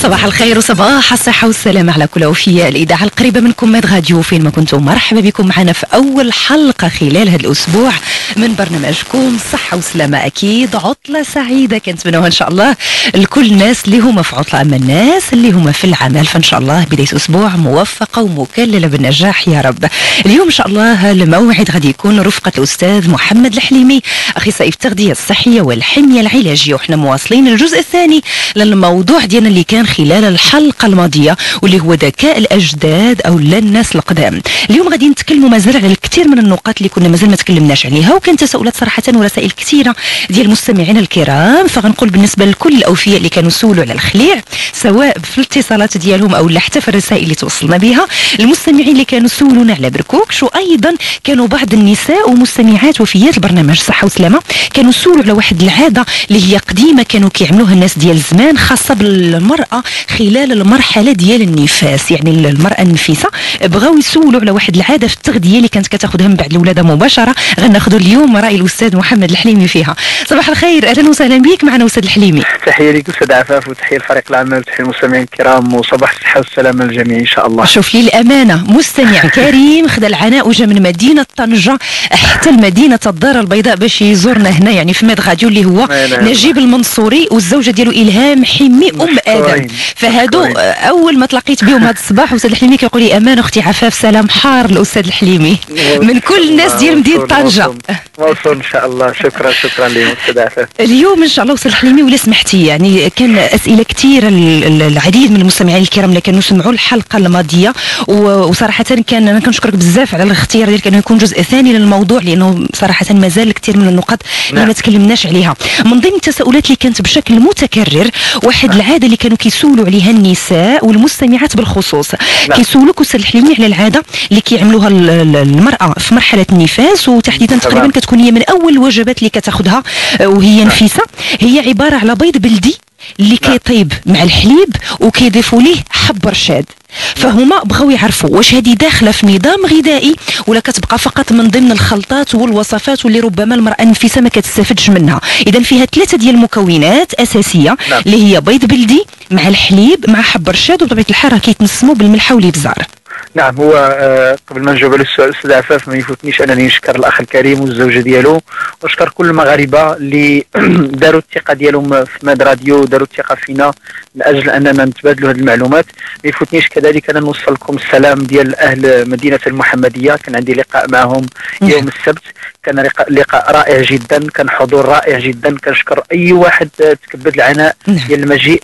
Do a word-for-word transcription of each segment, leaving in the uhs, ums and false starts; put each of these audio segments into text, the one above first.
صباح الخير وصباح الصحة والسلام على كل أوفياء الإذاعة القريبة منكم ماد راديو فين ما كنتم. مرحبا بكم معنا في أول حلقة خلال هذا الأسبوع من برنامجكم صحة وسلامة. أكيد عطلة سعيدة كنتمنوها إن شاء الله لكل الناس اللي هما في عطلة، أما الناس اللي هما في العمل فإن شاء الله بداية أسبوع موفقة ومكللة بالنجاح يا رب. اليوم إن شاء الله الموعد غادي يكون رفقة الأستاذ محمد الحليمي، أخصائي في التغذية الصحية والحمية العلاجية، وإحنا مواصلين الجزء الثاني للموضوع ديالنا اللي كان خلال الحلقة الماضية واللي هو ذكاء الأجداد أو الناس القدام. اليوم غادي نتكلموا مازال على الكثير من النقاط اللي كنا مازال ما تكلمناش عليها، وكان تساؤلات صراحة ورسائل كثيرة ديال المستمعين الكرام. فغنقول بالنسبة لكل الأوفياء اللي كانوا سولوا على الخليع سواء في الاتصالات ديالهم أو حتى في الرسائل اللي توصلنا بها، المستمعين اللي كانوا سولونا على بركوكش، وأيضا كانوا بعض النساء ومستمعات وفيات البرنامج صحة وسلامة كانوا سولوا على واحد العادة اللي هي قديمة كانوا كيعملوها الناس ديال زمان خاصة بالمرأة خلال المرحلة ديال النفاس. يعني المرأة النفيسة بغاو يسولوا على واحد العادة في التغذية اللي كانت كتاخذها من بعد الولادة مباشرة. غناخذوا اليوم رأي الأستاذ محمد الحليمي فيها. صباح الخير، أهلا وسهلا بك معنا أستاذ الحليمي. تحية لك أستاذ عفاف وتحية لفريق العمل وتحية للمستمعين الكرام وصباح الصحة والسلامة للجميع إن شاء الله. شوف لي الأمانة مستمع كريم خذ العناء وجا من مدينة طنجة حتى المدينة الدار البيضاء باش يزورنا هنا يعني في ماد راديو اللي هو نجيب المنصوري والزوجة ديالو إلهام حمي أم آدم. فهادو أول ما تلاقيت بهم هذا الصباح أستاذ الحليمي كيقول لي أمان أختي عفاف سلام حار الأستاذ الحليمي من كل الناس ديال مدينة طنجة. موصول إن شاء الله. شكرا شكرا لهم أستاذ عفاف. اليوم إن شاء الله أستاذ الحليمي ولا سمحتي يعني كان أسئلة كثيرة العديد من المستمعين الكرام اللي كانوا سمعوا الحلقة الماضية، وصراحة كان أنا كنشكرك بزاف على الاختيار ديالك انه يكون جزء ثاني للموضوع لأنه صراحة مازال كثير من النقاط اللي ما تكلمناش عليها. من ضمن التساؤلات اللي كانت بشكل متكرر واحد العادة اللي كانوا كيسولوا عليها النساء والمستمعات بالخصوص، كيسولوك أستاذ الحليمي على العادة اللي كيعملوها المرأة في مرحلة النفاس، وتحديدا تقريبا كتكون هي من أول الوجبات اللي كتاخذها وهي نفيسة. هي عبارة على بيض بلدي اللي كيطيب مع الحليب وكيضيفوا ليه حب رشاد. فهما بغاو يعرفوا واش هذه داخله في نظام غذائي ولا كتبقى فقط من ضمن الخلطات والوصفات واللي ربما المراه النفيسه ما كتستافدش منها. اذا فيها ثلاثه ديال المكونات اساسيه اللي هي بيض بلدي مع الحليب مع حب رشاد، وبطبيعه الحال راه كيتنسموا بالملح والابزار. نعم، هو آه قبل ما نجاوب على السؤال استاذ عفاف ما يفوتنيش انني نشكر الاخ الكريم والزوجه ديالو ونشكر كل المغاربه اللي داروا الثقه ديالهم في ماد راديو وداروا الثقه فينا من اجل اننا نتبادلوا هذه المعلومات. ما يفوتنيش كذلك انا نوصل لكم السلام ديال اهل مدينه المحمديه. كان عندي لقاء معهم يوم السبت، كان لقاء رائع جدا، كان حضور رائع جدا. كنشكر اي واحد تكبد العناء ديال المجيء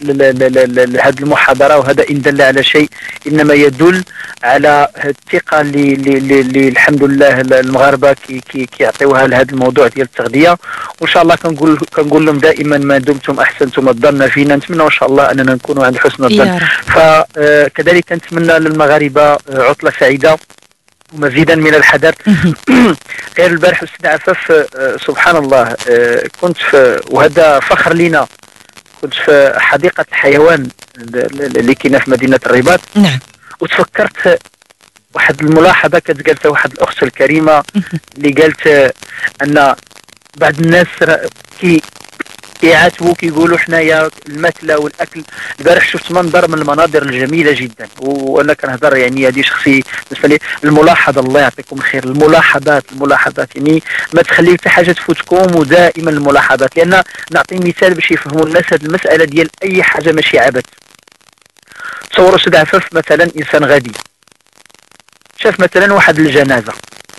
لهذه المحاضره، وهذا ان دل على شيء انما يدل على الثقه اللي اللي الحمد لله المغاربه كي كي كيعطيوها لهذا الموضوع ديال التغذيه. وان شاء الله كنقول كنقول لهم دائما ما دمتم احسنتم الظن فينا. نتمنى ان شاء الله اننا نكونوا عند حسن الظن. فكذلك كنتمنى للمغاربه عطله سعيده ومزيدا من الحذر. غير البارح استاذ عفاف سبحان الله كنت في وهذا فخر لنا، كنت في حديقه الحيوان اللي كاينه في مدينه الرباط. نعم. وتفكرت واحد الملاحظه كانت قالتها واحد الاخت الكريمه اللي قالت ان بعض الناس كي كيعاتبوا كيقولوا حنايا الماكله والاكل. البارح شفت منظر من المناظر الجميله جدا، وانا كنهضر يعني هذه شخصي بالنسبه لي. الملاحظه الله يعطيكم الخير، الملاحظات الملاحظات يعني ما تخليو حتى حاجه تفوتكم، ودائما الملاحظات. لان نعطي مثال باش يفهموا الناس هذه المساله ديال اي حاجه ماشي عبث. تصوروا استاذ عفاف مثلا انسان غادي شاف مثلا واحد الجنازه،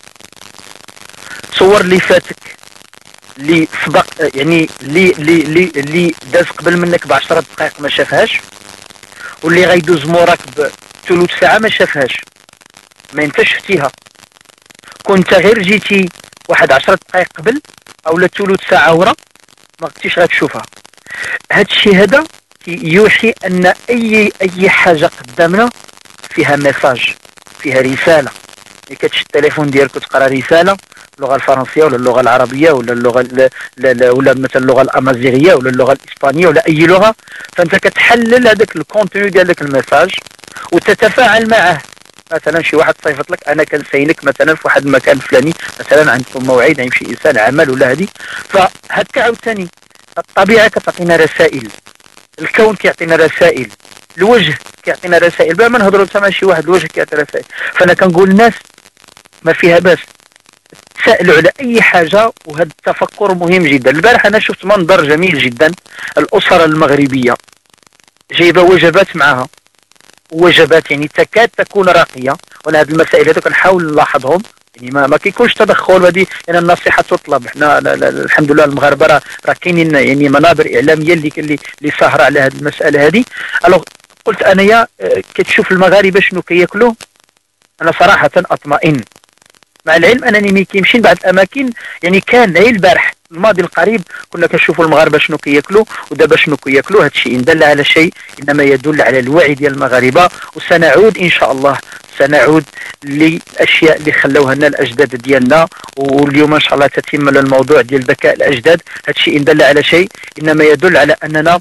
تصور اللي فاتك اللي سبق يعني اللي اللي اللي داز قبل منك بعشرة دقائق ما شافهاش، واللي غيدوز موراك بثلث ساعه ما شافهاش، ما انتش شفتيها. كنت غير جيتي واحد عشرة دقائق قبل او لا ثلث ساعه ورا ما كنتيش غتشوفها. هذا الشيء هذا يوحي ان اي اي حاجه قدامنا فيها ميساج، فيها رساله. ملي كتشد التليفون ديالك وتقرا رساله اللغه الفرنسيه ولا اللغه العربيه ولا اللغه لا لا ولا مثلا اللغه الامازيغيه ولا اللغه الاسبانيه ولا اي لغه، فانت كتحلل هذاك الكونتوني ديال داك الميساج وتتفاعل معه. مثلا شي واحد صيفط لك انا كنساينك مثلا في واحد المكان فلاني، مثلا عندكم موعد يمشي انسان عمل ولا هذه، فهكا عاوتاني الطبيعه كتعطينا رسائل، الكون كيعطينا رسائل. الوجه كيعطينا رسائل بلا ما نهضروا مع شي واحد، الوجه كيعطي رسائل. فانا كنقول الناس ما فيها باس تسائلوا على اي حاجه، وهذا التفكر مهم جدا. البارح انا شفت منظر جميل جدا، الاسره المغربيه جايبه وجبات معها، وجبات يعني تكاد تكون راقيه. وانا هذه المسائل هذو كنحاول نلاحظهم، يعني ما, ما كيكونش تدخل، هذه يعني النصيحه تطلب. حنا الحمد لله المغاربه راه راه كاينين يعني منابر اعلاميه اللي اللي اللي ساهره على هذه المساله هذه. الوغ قلت انايا كتشوف المغاربه شنو كياكلوا، انا صراحه اطمئن، مع العلم انني ملي كيمشي لبعض الاماكن يعني كان غير البارح الماضي القريب كنا كنشوفوا المغاربه شنو كياكلوا ودابا شنو كياكلوا. هذا الشيء ان دل على شيء انما يدل على الوعي ديال المغاربه، وسنعود ان شاء الله سنعود للاشياء اللي خلوها لنا الاجداد ديالنا. واليوم ان شاء الله تتم الموضوع ديال ذكاء الاجداد. هذا الشيء ان دل على شيء انما يدل على اننا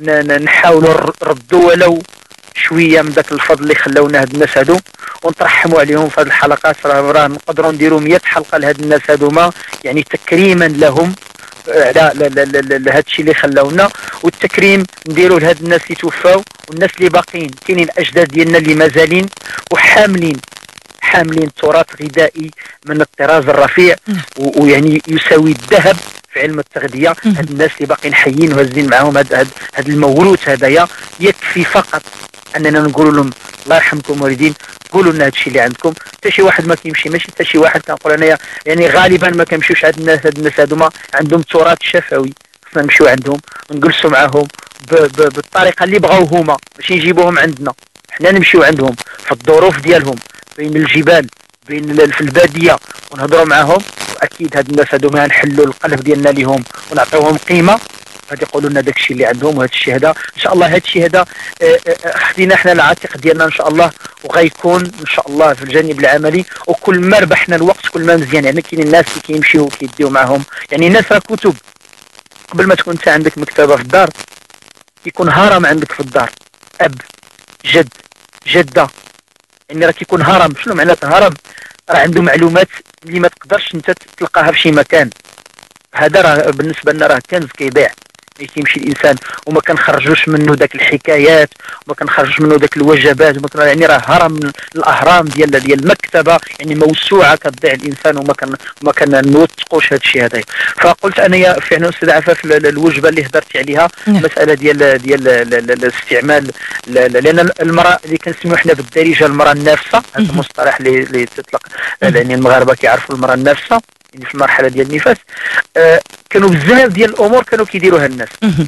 نحاولوا نردوا ولو شويه من ذاك الفضل اللي خلونا هاد الناس هادو، ونترحموا عليهم في هذه الحلقات. راه نقدروا نديروا مئة حلقه لهاد الناس هادوما، يعني تكريما لهم على هذا الشيء اللي خلونا، والتكريم نديروا لهاد الناس اللي توفاو والناس اللي باقيين. كاينين الاجداد ديالنا اللي مازالين وحاملين حاملين تراث غذائي من الطراز الرفيع، ويعني يساوي الذهب في علم التغذيه. هاد الناس اللي باقيين حيين وهازين معاهم هاد هاد, هاد الموروث هذايا، يكفي فقط اننا نقول لهم الله يرحمكم والدين، قولوا لنا هذا الشيء اللي عندكم. حتى شي واحد ما كيمشي، ماشي حتى شي واحد كنقول انايا يعني غالبا ما كنمشيوش عند الناس. هاد الناس هادوما عندهم تراث شفوي، خصنا نمشيو عندهم ونجلسوا معاهم بالطريقه اللي بغاو هما، ماشي نجيبوهم عندنا، حنا نمشيو عندهم في الظروف ديالهم بين الجبال بين في الباديه ونهضروا معاهم. واكيد هاد الناس هادوما نحلوا القلب ديالنا ليهم ونعطيوهم قيمه، غادي يقولوا لنا داك الشيء اللي عندهم. وهذا الشيء هذا ان شاء الله هذا الشيء هذا خدينا احنا العاتق ديالنا ان شاء الله، وغيكون ان شاء الله في الجانب العملي. وكل ما ربحنا الوقت كل ما مزيان. يعني كاين الناس اللي كيمشيو وكيديو معاهم، يعني الناس راه كتب. قبل ما تكون انت عندك مكتبه في الدار كيكون هرم عندك في الدار، اب جد جده، يعني راه كيكون هرم. شنو معناته هرم؟ راه عنده معلومات اللي ما تقدرش انت تلقاها في شي مكان. هذا راه بالنسبه لنا راه كنز كيضيع ملي كيمشي الانسان وما كنخرجوش منه ذاك الحكايات وما كنخرجوش منه ذاك الوجبات. يعني راه هرم من الاهرام ديال ديال المكتبه، يعني موسوعه كتضيع الانسان وما كان ما كنوثقوش هذا الشيء هذا. فقلت انايا فعلا استاذ عفاف الوجبه اللي هضرتي عليها، مساله ديال ديال الاستعمال، لان المراه اللي كنسميو حنا بالدارجه المراه النافسه، هذا المصطلح اللي تطلق يعني المغاربه كيعرفوا المراه النافسه يعني في المرحله ديال النفاس. آه كانوا بزاف ديال الامور كانوا كيديروها الناس.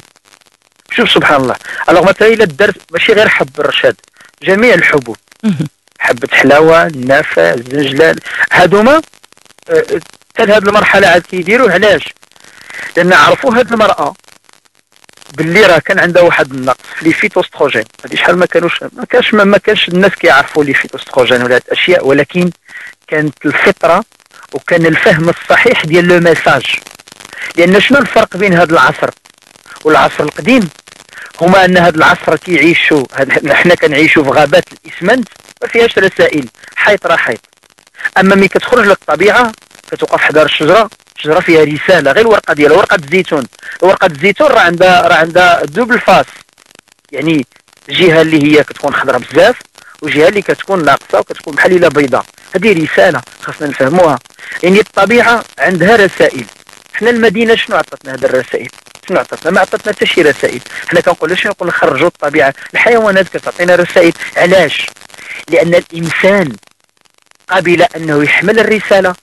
شوف سبحان الله، الوغ مثلا الا درت ماشي غير حب الرشاد، جميع الحبوب، حبه حلاوه، النافع، الزنجلال، هادوما حتى لهاد المرحله عاد كيديروه. علاش؟ لان عرفوا هاد المراه باللي راه كان عندها واحد النقص في لي فيتوستروجين. هادي شحال ما كانوش ما كانش ما كانش الناس كيعرفوا لي فيتوستروجين ولا هاد الاشياء، ولكن كانت الفطره وكان الفهم الصحيح ديال لو ميساج. لان شنو الفرق بين هذا العصر والعصر القديم؟ هما ان هذا العصر كيعيشوا، حنا كنعيشوا في غابات الاسمنت ما فيهاش رسائل، حيط راه حيط. اما ملي كتخرج للطبيعه كتوقف حدا الشجره، الشجره فيها رساله، غير الورقه ديالها ورقه الزيتون. ورقه الزيتون راه عندها راه عندها دوبل فاس، يعني جهه اللي هي كتكون خضراء بزاف وجهه اللي كتكون ناقصه وكتكون بحال الا بيضاء. هذه رساله خاصنا نفهموها. يعني الطبيعه عندها رسائل. حنا المدينه شنو عطاتنا هذه الرسائل؟ شنو عطاتنا؟ ما عطاتنا حتى شي رسائل. حنا كنقولوا شنو نقول نخرجوا الطبيعه، الحيوانات كتعطينا رسائل. علاش؟ لان الانسان قبل انه يحمل الرساله،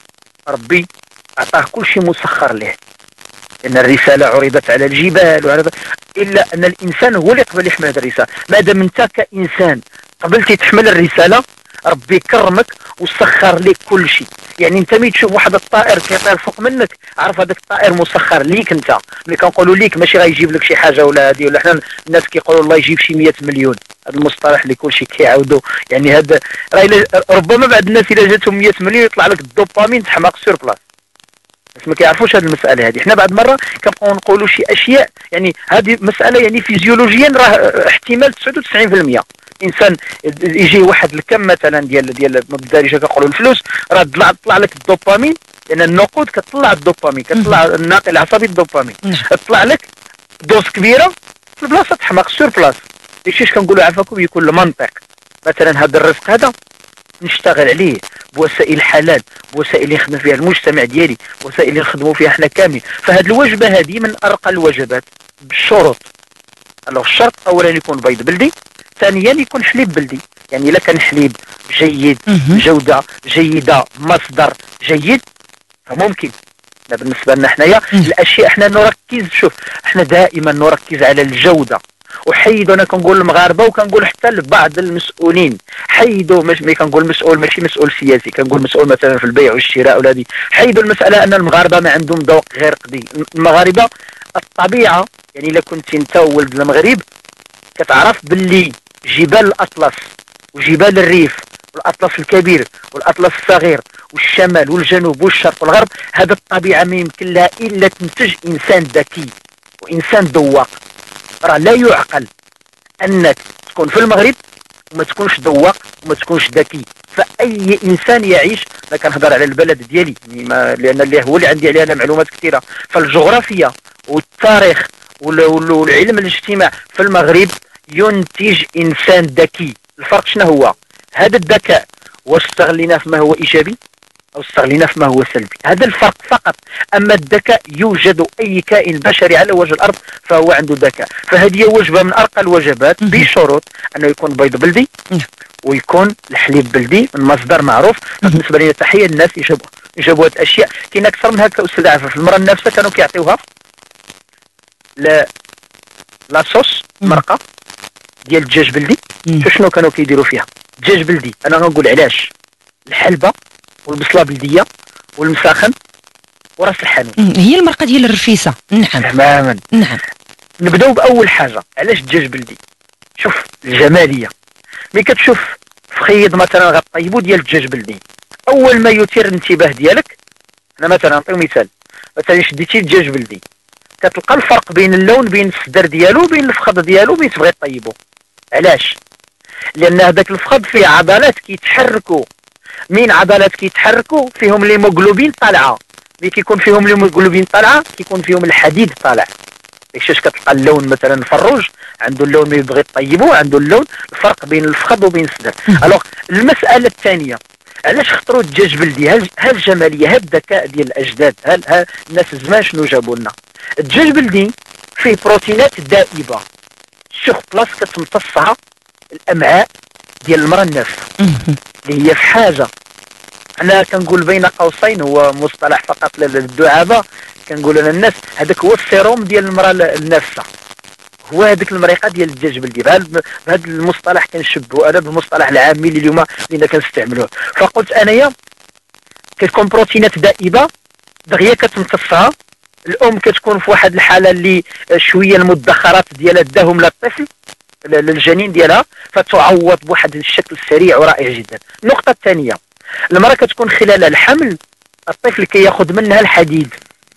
ربي اعطاه كل شيء مسخر له. لان الرساله عرضت على الجبال وعرضت، الا ان الانسان هو اللي قبل يحمل هذه الرساله. ما دام انت كانسان قبلتي تحمل الرساله، ربي كرمك وسخر لك كل شيء. يعني انت ملي تشوف واحد الطائر كيطير فوق منك، عرف هذاك الطائر مسخر ليك انت. ملي كنقولوا ليك ماشي غيجيب لك شي حاجه ولا هذه ولا حنا الناس كيقولوا الله يجيب شي مئة مليون، هذا المصطلح اللي كل شيء كيعاودوا. يعني هذا ربما بعض الناس الا جاتهم مئة مليون يطلع لك الدوبامين تحماق سور بلاص. بس ما كيعرفوش هذه المساله هذه. حنا بعد مره كنبقاو نقولوا شي اشياء، يعني هذه مساله يعني فيزيولوجيا راه احتمال تسعة وتسعين بالمئة. الانسان يجي واحد الكم مثلا ديال ديال بالدارجه كنقولوا الفلوس، راه طلع طلع لك الدوبامين، لان النقود كتطلع الدوبامين، كتطلع الناقل العصبي الدوبامين، طلع لك دوز كبيره في البلاصه تحماق سور بلاص. ماشيش كنقولوا عفاكم يكون المنطق مثلا هذا الرزق هذا نشتغل عليه بوسائل حلال، بوسائل اللي يخدم فيها المجتمع ديالي، بوسائل اللي نخدموا فيها حنا كامل. فهاد الوجبه هذه من ارقى الوجبات بالشروط. الوغ الشرط اولا يكون بيض بلدي، ثانيا يكون حليب بلدي. يعني الا كان حليب جيد جوده جيده مصدر جيد فممكن. بالنسبه لنا حنايا الاشياء حنا نركز، شوف حنا دائما نركز على الجوده. وحيدوا، انا كنقول للمغاربه وكنقول حتى لبعض المسؤولين، حيدوا مش مي كنقول مسؤول ماشي مسؤول سياسي، كنقول مسؤول مثلا في البيع والشراء ولا دي، حيدوا المساله ان المغاربه ما عندهم ذوق غير قضي. المغاربه الطبيعه، يعني الا كنت انت ولد المغرب كتعرف باللي جبال الاطلس وجبال الريف والاطلس الكبير والاطلس الصغير والشمال والجنوب والشرق والغرب، هذا الطبيعه ما يمكن لها الا تنتج انسان ذكي وانسان ذواق. راه لا يعقل انك تكون في المغرب وما تكونش ذواق وما تكونش ذكي. فاي انسان يعيش، انا كنهضر على البلد ديالي ما لان اللي هو اللي عندي عليه انا معلومات كثيره، فالجغرافيا والتاريخ والعلم الاجتماع في المغرب ينتج انسان ذكي. الفرق شنو هو؟ هذا الذكاء واش استغليناه فيما هو ايجابي او استغليناه فيما هو سلبي، هذا الفرق فقط. اما الذكاء يوجد، اي كائن بشري على وجه الارض فهو عنده ذكاء. فهذه وجبه من ارقى الوجبات بشروط انه يكون بيض بلدي ويكون الحليب بلدي من مصدر معروف. بالنسبه لي تحيه الناس يجيبوا يجيبوا هاد الاشياء. كاين اكثر من هكا استاذ عفاف. المراه النافسه كانوا كيعطيوها لا لاصوص مرقه ديال الدجاج بلدي. شنو كانوا كيديروا فيها؟ الدجاج بلدي، انا غنقول علاش، الحلبه والبصله بلديه والمساخن وراس الحانوت. هي المرقه ديال الرفيسه. نعم تماما. نعم. نبداو باول حاجه، علاش الدجاج بلدي؟ شوف الجماليه، ملي كتشوف في خيط مثلا غطيبو ديال الدجاج بلدي، اول ما يثير الانتباه ديالك، انا مثلا نعطيو مثال، مثلا شديتي الدجاج بلدي كتلقى الفرق بين اللون، بين الصدر ديالو، بين الفخذ ديالو، بين تبغي طيبو. علاش؟ لان هذاك الفخذ فيه عضلات كيتحركوا، من عضلات كيتحركوا فيهم ليموغلوبين طالعه، ملي كيكون فيهم ليموغلوبين طالعه كيكون فيهم الحديد طالع. داكشي كتلقى اللون مثلا فروج عنده اللون ملي يبغي طيبو عنده اللون، الفرق بين الفخذ وبين الصدر. الوغ المساله الثانيه، علاش اختاروا الدجاج بلدي؟ ها الجماليه، ها الذكاء ديال الاجداد، ها, ها الناس الزمان شنو جابوا لنا. الدجاج بلدي فيه بروتينات دائبه سوغ بلاص كتمتصها الامعاء ديال المراه النافسه اللي هي في حاجه. انا كنقول بين قوسين، هو مصطلح فقط للدعابه، كنقول انا الناس هذاك هو السيروم ديال المراه النافسه، هو هذيك المريقه ديال الدجاج بلدي. بهذا المصطلح كنشبهوا انا بالمصطلح العامي اللي اليوم اللي كنستعملوه. فقلت انايا كتكون بروتينات دائبه دغيا كتمتصها الام، كتكون في واحد الحاله اللي شويه المدخرات ديالها داهم للطفل للجنين ديالها، فتعوض بواحد الشكل سريع ورائع جدا. النقطه الثانيه، المراه كتكون خلال الحمل الطفل كياخذ منها الحديد،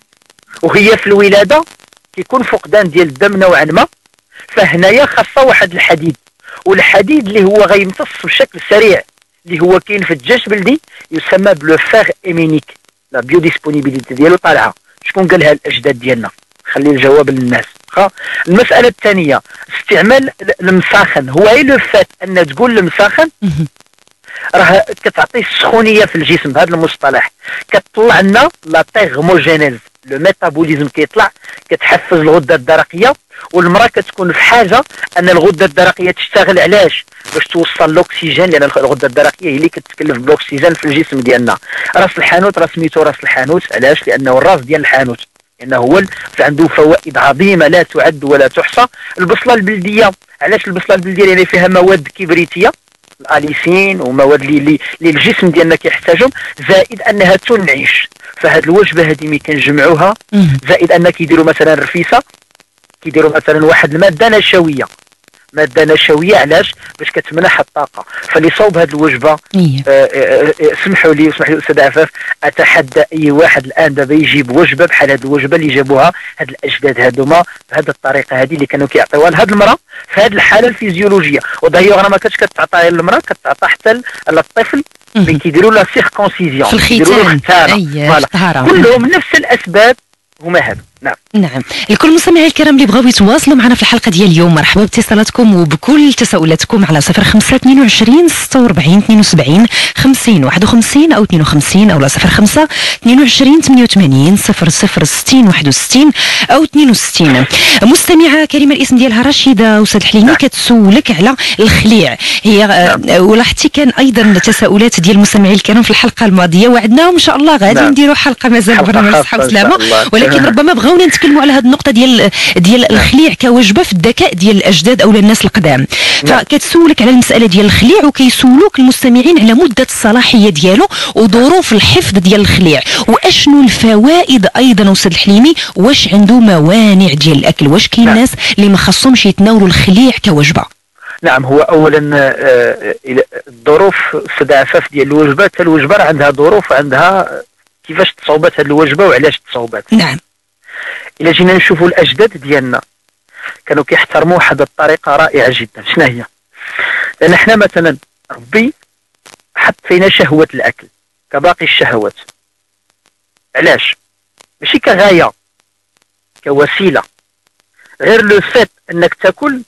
وهي في الولاده كيكون فقدان ديال الدم نوعا ما، فهنايا خاصه واحد الحديد، والحديد اللي هو غيمتص بشكل سريع اللي هو كاين في الدجاج بلدي يسمى بلو فاغ ايمينيك. لا بيو ديسبونيبيليتي ديالو طالعه. شكون قالها؟ الاجداد ديالنا. خلي الجواب للناس. المساله الثانيه، استعمال المساخن. هو اي لو فات ان تقول المساخن راه كتعطي السخونيه في الجسم. بهذا المصطلح كتطلع لنا لا تيغموجينيز، لو ميتابوليزم كيطلع، كتحفز الغده الدرقيه، والمراه كتكون في حاجه ان الغده الدرقيه تشتغل. علاش؟ باش توصل الاكسجين، لان الغده الدرقيه هي اللي كتكلف بالاكسجين في الجسم ديالنا. راس الحانوت راه سميتو راس الحانوت علاش؟ لانه الراس ديال الحانوت، لانه هو عنده فوائد عظيمه لا تعد ولا تحصى. البصله البلديه، علاش البصله البلديه؟ لان فيها مواد كبريتيه، الاليسين ومواد اللي اللي الجسم ديالنا كيحتاجهم، زائد انها تنعش. فهاد الوجبه هذه ملي كنجمعوها، زائد ان كيديروا مثلا الرفيسه، كيديروا مثلا واحد الماده نشويه، ماده نشويه علاش؟ باش كتمنح الطاقه. فاللي صوب هذه الوجبه اسمحوا لي اسمح لي استاذ عفاف، اتحدى اي واحد الان دابا يجيب وجبه بحال هذه الوجبه اللي جابوها هاد الاجداد هذوما بهذه الطريقه هذه اللي كانوا كيعطيوها لهاد المراه في هذه الحاله الفيزيولوجيه. ودايوغ راه ما كانتش كتعطى للمراه، كتعطى حتى للطفل اللي كيديروا لا سيركونسيزيون في الختان. كيديروا له الختان. كلهم نفس الاسباب هما هادو. نعم نعم. لكل مستمعي الكرام اللي بغاو يتواصلوا معنا في الحلقه ديال اليوم، مرحبا باتصالاتكم وبكل تساؤلاتكم على صفر خمسة اثنين وعشرين ستة وأربعين اثنين وسبعين خمسين واحد وخمسين او اثنين وخمسين او صفر خمسة اثنين وعشرين ثمانية وثمانين صفر صفر ستين واحد وستين او اثنين وستين. مستمعه كريمه الاسم ديالها رشيده استاذ الحليمي كتسولك على الخليع. هي آه ولاحظتي كان ايضا تساؤلات ديال المستمعين الكرام في الحلقه الماضيه، وعدناهم ان شاء الله غادي نديروا حلقه مازال برنامج صحه وسلامه، ولكن ربما بغاونا نتكلموا على هذه النقطه ديال ديال الخليع كوجبه في الذكاء ديال الاجداد او الناس القدام. فكتسولك على المساله ديال الخليع، وكيسولوك المستمعين على مده الصلاحيه ديالو وظروف الحفظ ديال الخليع، واشنو الفوائد ايضا استاذ الحليمي، واش عنده موانع ديال الاكل، واش كاين ناس اللي ما خصهمش يتناولوا الخليع كوجبه؟ نعم، هو اولا الظروف استاذ عفاف ديال الوجبه، حتى الوجبه راه عندها ظروف وعندها كيفاش تصاوبات هذه الوجبه وعلاش تصاوبات. نعم. الا جينا نشوفوا الاجداد ديالنا كانوا كيحترموا واحد الطريقه رائعه جدا. شنو هي؟ لان احنا مثلا ربي حط فينا شهوه الاكل كباقي الشهوات. علاش؟ ماشي كغايه، كوسيله. غير لو فات انك تاكل،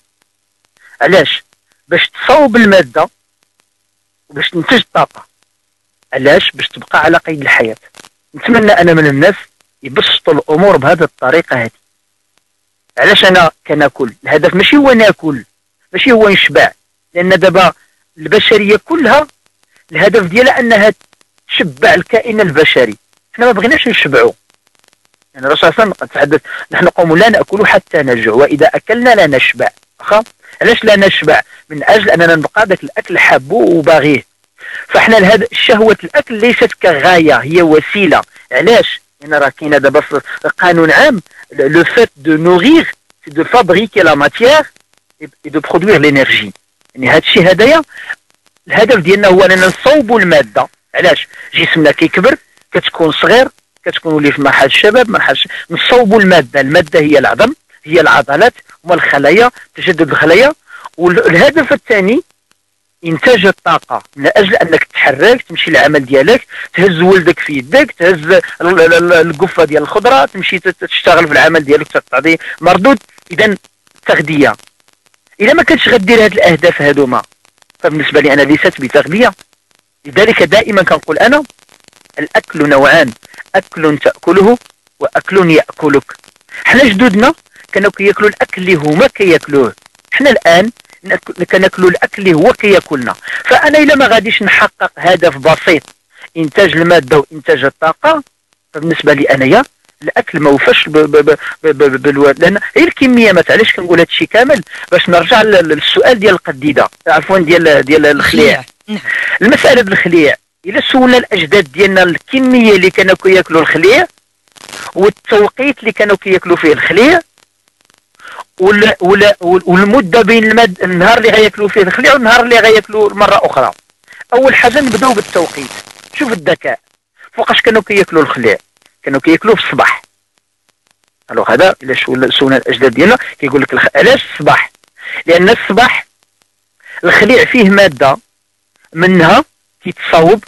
علاش؟ باش تصاوب الماده وباش تنتج الطاقه. علاش؟ باش تبقى على قيد الحياه. نتمنى انا من الناس يبسطوا الامور بهذه الطريقه هذه. علاش انا كناكل؟ الهدف ماشي هو ناكل، ماشي هو نشبع، لان دابا البشريه كلها الهدف ديالها انها تشبع الكائن البشري. حنا ما بغيناش نشبعوا. يعني الرسول صلى الله عليه وسلم قد تحدث: نحن قوم لا ناكل حتى نجوع واذا اكلنا لا نشبع. واخا علاش لا نشبع؟ من اجل اننا نبقى ذاك الاكل حابه وباغيه. فاحنا هذا شهوه الاكل ليست كغايه، هي وسيله. علاش؟ لان راه كاينه دابا في قانون عام: لو فات دو نوغيغ سي دو فابريكي لا ماتيير اي دو برودوير لينيرجي. يعني هذا الشيء هذايا الهدف ديالنا هو اننا نصوبوا الماده. علاش؟ جسمنا كيكبر، كتكون صغير، كتكون ولي في مرحله الشباب، مرحله نصوبوا الماده. الماده هي العظم، هي العضلات، هما الخلايا، تجدد الخلايا. والهدف الثاني انتاج الطاقه، من اجل انك تتحرك، تمشي للعمل ديالك، تهز ولدك في يدك، تهز القفه ديال الخضره، تمشي تشتغل في العمل ديالك، تعطي مردود. اذا التغذيه اذا ما كنتش غدير هاد الاهداف هادوما فبالنسبه لي انا ليست بتغذيه. لذلك دائما كنقول انا: الاكل نوعان، اكل تاكله واكل ياكلك. حنا جدودنا كانوا كياكلوا الاكل اللي هما كياكلوه، حنا الان كناكلوا الاكل اللي هو كياكلنا. فانا الا ما غاديش نحقق هدف بسيط، انتاج الماده وانتاج الطاقه، فبالنسبه لي انايا الاكل ما وفاش بالواد. لان هي الكميه. ما علاش كنقول هذا الشيء كامل؟ باش نرجع للسؤال ديال القديده، عفوا ديال ديال الخليع. المساله بالخليع، الا سولنا الاجداد ديالنا الكميه اللي كانوا كياكلوا الخليع والتوقيت اللي كانوا كياكلوا فيه الخليع ولا ولا والمده بين المد... النهار اللي غياكلوا فيه الخليع والنهار اللي غياكلوا مره اخرى. اول حاجه نبداو بالتوقيت. شوف الذكاء، فوقاش كانوا كياكلوا الخليع؟ كانوا كياكلوا في الصباح. الوغ هذا الا سولنا الاجداد ديالنا كيقول لك الخ... علاش الصباح؟ لان الصباح الخليع فيه ماده منها كيتصاوب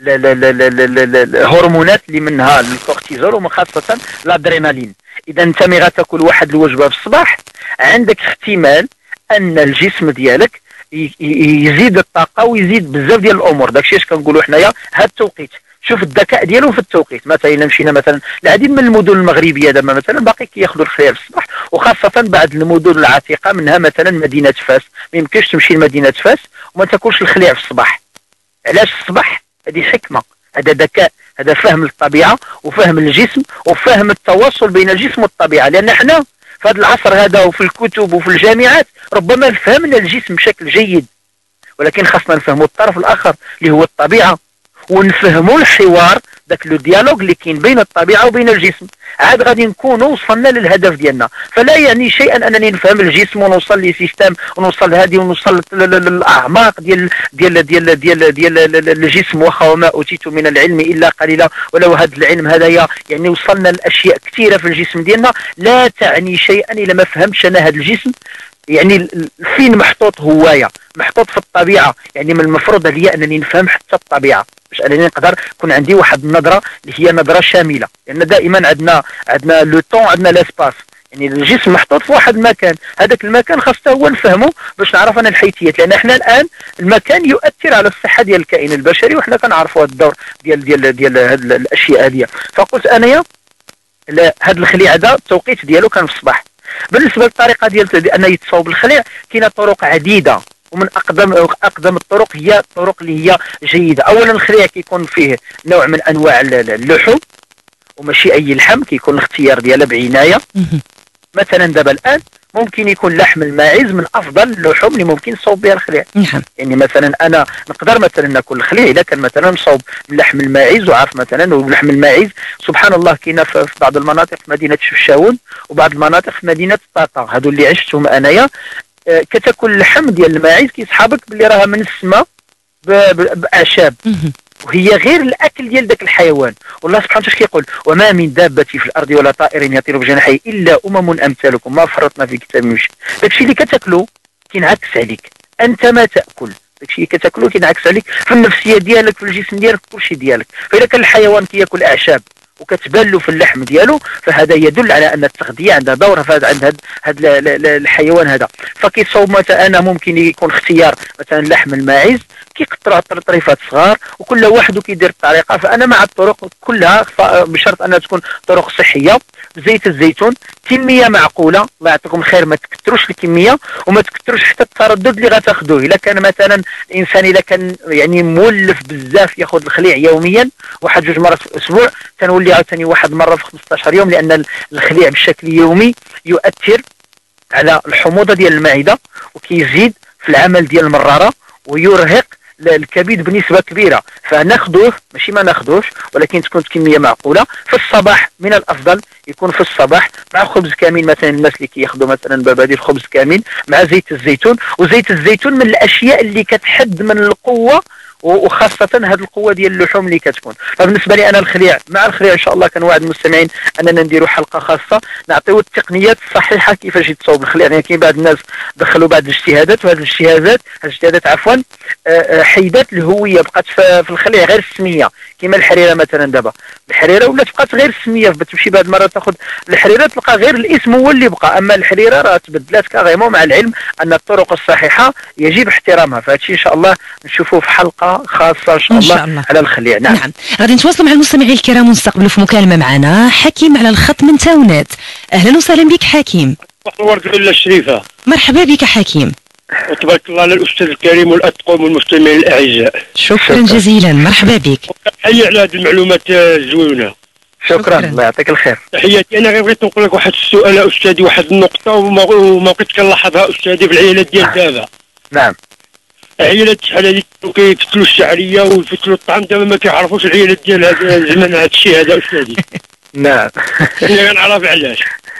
الهرمونات اللي منها الكورتيزول ومن خاصه الادرينالين. اذا انت ملي غتاكل واحد الوجبه في الصباح عندك احتمال ان الجسم ديالك يزيد الطاقه ويزيد بزاف ديال الامور. داكشي اش كنقولوا حنايا هذا التوقيت. شوف الذكاء ديالو في التوقيت. مثلا الا مشينا مثلا العديد من المدن المغربيه دابا مثلا باقي كياخذوا الخيار في الصباح، وخاصه بعض المدن العتيقه منها مثلا مدينه فاس. ما يمكنش تمشي لمدينه فاس وما تاكلش الخليع في الصباح. علاش الصباح؟ هذه حكمه، هذا ذكاء، هذا فهم للطبيعه وفهم الجسم وفهم التواصل بين الجسم والطبيعه. لان احنا في هذا العصر هذا وفي الكتب وفي الجامعات ربما فهمنا الجسم بشكل جيد، ولكن خاصنا نفهموا الطرف الاخر اللي هو الطبيعه، ونفهموا الحوار، ذاك لو ديالوج اللي كاين بين الطبيعه وبين الجسم. عاد غادي نكونوا وصلنا للهدف ديالنا. فلا يعني شيئا انني نفهم الجسم ونوصل لسيستم ونوصل لهذه ونوصل للاعماق ديال ديال ديال ديال ديال الجسم. واخا وما اوتيت من العلم الا قليلا، ولو هذا العلم هذايا يعني وصلنا لاشياء كثيره في الجسم ديالنا، لا تعني شيئا الا ما فهمتش انا هذا الجسم يعني فين محطوط هوايه محطوط في الطبيعه، يعني من المفروض عليا انني نفهم حتى الطبيعه باش انني نقدر يكون عندي واحد النظره اللي هي نظره شامله، لان دائما عندنا عندنا لو طون عندنا لاسباس، يعني الجسم محطوط في واحد المكان، هذاك المكان خاصه هو نفهمه باش نعرف انا الحيثيات، لان احنا الان المكان يؤثر على الصحه ديال الكائن البشري وحنا كنعرفوا هذا الدور ديال ديال ديال هاد الاشياء هذه. فقلت انايا هذا الخليع هذا التوقيت ديالو كان في الصباح. بالنسبه للطريقه ديال ان يتصاوب الخليع كاينه طرق عديده، ومن اقدم اقدم الطرق هي الطرق اللي هي جيده. اولا الخليع كيكون فيه نوع من انواع اللحوم وماشي اي لحم، كيكون الاختيار ديالها بعنايه. مثلا دابا الان ممكن يكون لحم الماعز من افضل اللحوم اللي ممكن نصوب بها الخليع. نعم. يعني مثلا انا نقدر مثلا ناكل الخليع اذا كان مثلا مصوب من لحم الماعز، وعارف مثلا ولحم الماعز سبحان الله كاينه في بعض المناطق في مدينه شفشاون وبعض المناطق في مدينه طاطا، هادو اللي عشتهم انايا. آه كتاكل اللحم ديال الماعز كيصحابك باللي راها من السماء باعشاب، وهي غير الاكل ديال ذاك الحيوان. والله سبحانه وتعالى كيقول وما من دابه في الارض ولا طائر يطير بجناحيه الا امم امثالكم ما فرطنا في كتاب من شيء. داكشي اللي كتاكلو كينعكس عليك، انت ما تاكل داكشي اللي كتاكلو كينعكس عليك في النفسيه ديالك، في الجسم ديالك، في كلشي ديالك. فاذا كان الحيوان كياكل اعشاب وكتبان له في اللحم ديالو فهذا يدل على ان التغذيه عندها دور في هذا عند هذا الحيوان هذا. فكيصوب مثلا انا ممكن يكون اختيار مثلا لحم الماعز كيقطعوا طريفات صغار وكل واحد كيدير الطريقه. فانا مع الطرق كلها بشرط انها تكون طرق صحيه. زيت الزيتون كميه معقوله، الله يعطيكم الخير، ما تكثروش الكميه وما تكثروش حتى التردد اللي غتاخذوه. الا كان مثلا الانسان اذا كان يعني مولف بزاف ياخذ الخليع يوميا واحد جوج مرات في الاسبوع، كنولي عاوتاني واحد مره في خمسطاش يوم، لان الخليع بشكل يومي يؤثر على الحموضه ديال المعده وكيزيد في العمل ديال المراره ويرهق الكبد بنسبه كبيره. فناخذوه ماشي ما ناخذوش، ولكن تكون كميه معقوله. في الصباح من الافضل يكون في الصباح مع خبز كامل، مثلا الناس اللي كياخذوا مثلا بابادير خبز كامل مع زيت الزيتون. وزيت الزيتون من الاشياء اللي كتحد من القوه، وخاصه هذه القوه ديال اللحوم اللي كتكون. فبالنسبه لي انا الخليع مع الخليع ان شاء الله كنوعد المستمعين اننا نديروا حلقه خاصه نعطيو التقنيات الصحيحه كيفاش يتصاوب الخليع. يعني كاين بعض الناس دخلوا بعض الاجتهادات، وهذه الاجتهادات الاجتهادات عفوا حيدات الهويه، بقات في الخليع غير السميه. كما الحريره مثلا، دابا الحريره ولات بقات غير السميه، تمشي بعض المرات تاخذ الحريره تلقى غير الاسم هو اللي بقى، اما الحريره راه تبدلات كاريمون، مع العلم ان الطرق الصحيحه يجب احترامها. فهذا الشيء ان شاء الله نشوفوه في حلقه خاصه ان شاء, إن شاء الله, الله على الخليع. نعم. نعم غادي نتواصلوا مع المستمعين الكرام ونستقبلوا في مكالمه معنا حكيم على الخط من تاونات. اهلا وسهلا بك حكيم. ورد لله الشريفه. مرحبا بك حكيم. وتبارك الله على الاستاذ الكريم والاتقم والمستمعين الاعزاء. شكرا, شكرا جزيلا، مرحبا بك. حي على هذه المعلومات الزوينه. شكرا, شكرا. الله يعطيك الخير. تحياتي. انا غير بغيت نقول لك واحد السؤال استاذي، واحد النقطه وما بقيت كنلاحظها استاذي في العيالات ديال دابا. نعم. عيالات شحال هذيك كيفتلوا الشعريه ويفتلوا الطعام، دابا ما كيعرفوش العيالات ديال هذا الزمان هذا الشيء هذا استاذي. نعم. انا كنعرف علاش.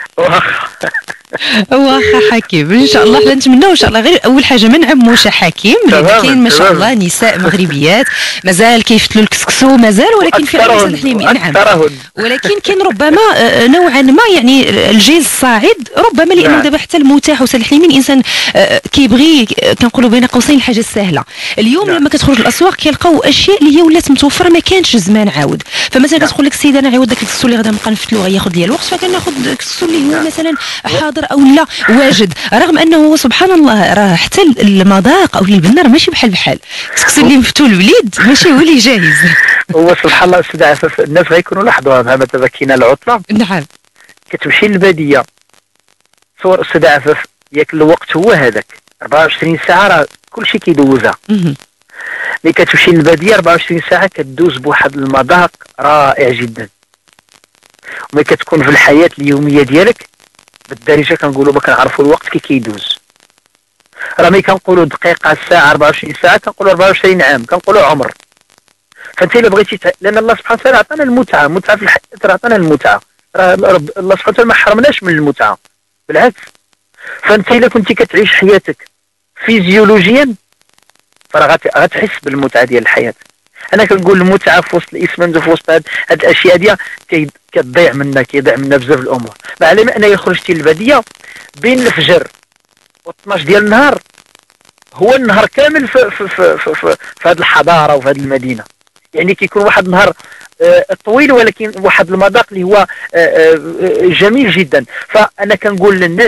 واخا حكيم ان شاء الله حنا نتمناو ان شاء الله. غير اول حاجه ما نعموش حكيم، لان كاين ما شاء الله نساء مغربيات مازال كيفتلوا الكسكسو مازال، ولكن في رأس الحليمي. نعم. ولكن كاين ربما نوعا ما يعني الجيل الصاعد ربما، لانه دابا حتى المتاح وسائل الحليمي الانسان كيبغي كنقولوا بين قوسين الحاجه السهله. اليوم لما كتخرج الاسواق كيلقاو اشياء اللي هي ولات متوفره ما كانش زمان عاود. فمثلا كتقول لك السيده انا عاود داك الكسكسو اللي غادي نبقى نفتلو غياخذ لي الوقت، فكناخذ الكسكسو اللي هو مثلا حاضر او لا واجد، رغم انه سبحان الله راه حتى المذاق او البنار ماشي بحال بحال. الكسكسو اللي مفتول الوليد ماشي هو اللي جاهز. هو سبحان الله استاذ عفاف، الناس غيكونوا لاحظوها مع دابا كاينه العطله. نعم. كتمشي للباديه صور استاذ عفاف، ياك الوقت هو هذاك أربعة وعشرين ساعه راه كلشي كيدوزها. ملي كتمشي للباديه أربعة وعشرين ساعه كدوز بواحد المذاق رائع جدا. وملي كتكون في الحياه اليوميه ديالك بالدارجه كنقولوا ما كنعرفوا الوقت كي كيدوز. راه ملي كنقولوا دقيقه ساعه أربعة وعشرين ساعه كنقولوا أربعة وعشرين عام، كنقولوا عمر. فانت الا بغيتي ت... لان الله سبحانه وتعالى عطانا المتعه، المتعه في الحياه راه عطانا المتعه، راه الله سبحانه وتعالى ما حرمناش من المتعه، بالعكس. فانت الا كنتي كتعيش حياتك فيزيولوجيا فراه غتحس بالمتعه ديال الحياه. انا كنقول المتعه في وسط الاسمنت وفي وسط هاد الاشياء ديال كتضيع منا كيضيع منا بزاف الامور. مع العلم انني خرجتي للباديه بين الفجر واثناش ديال النهار هو النهار كامل في في في في, في, في هذه الحضاره وفي هذه المدينه. يعني كيكون واحد النهار آه طويل ولكن واحد المذاق اللي هو آه آه جميل جدا. فانا كنقول للناس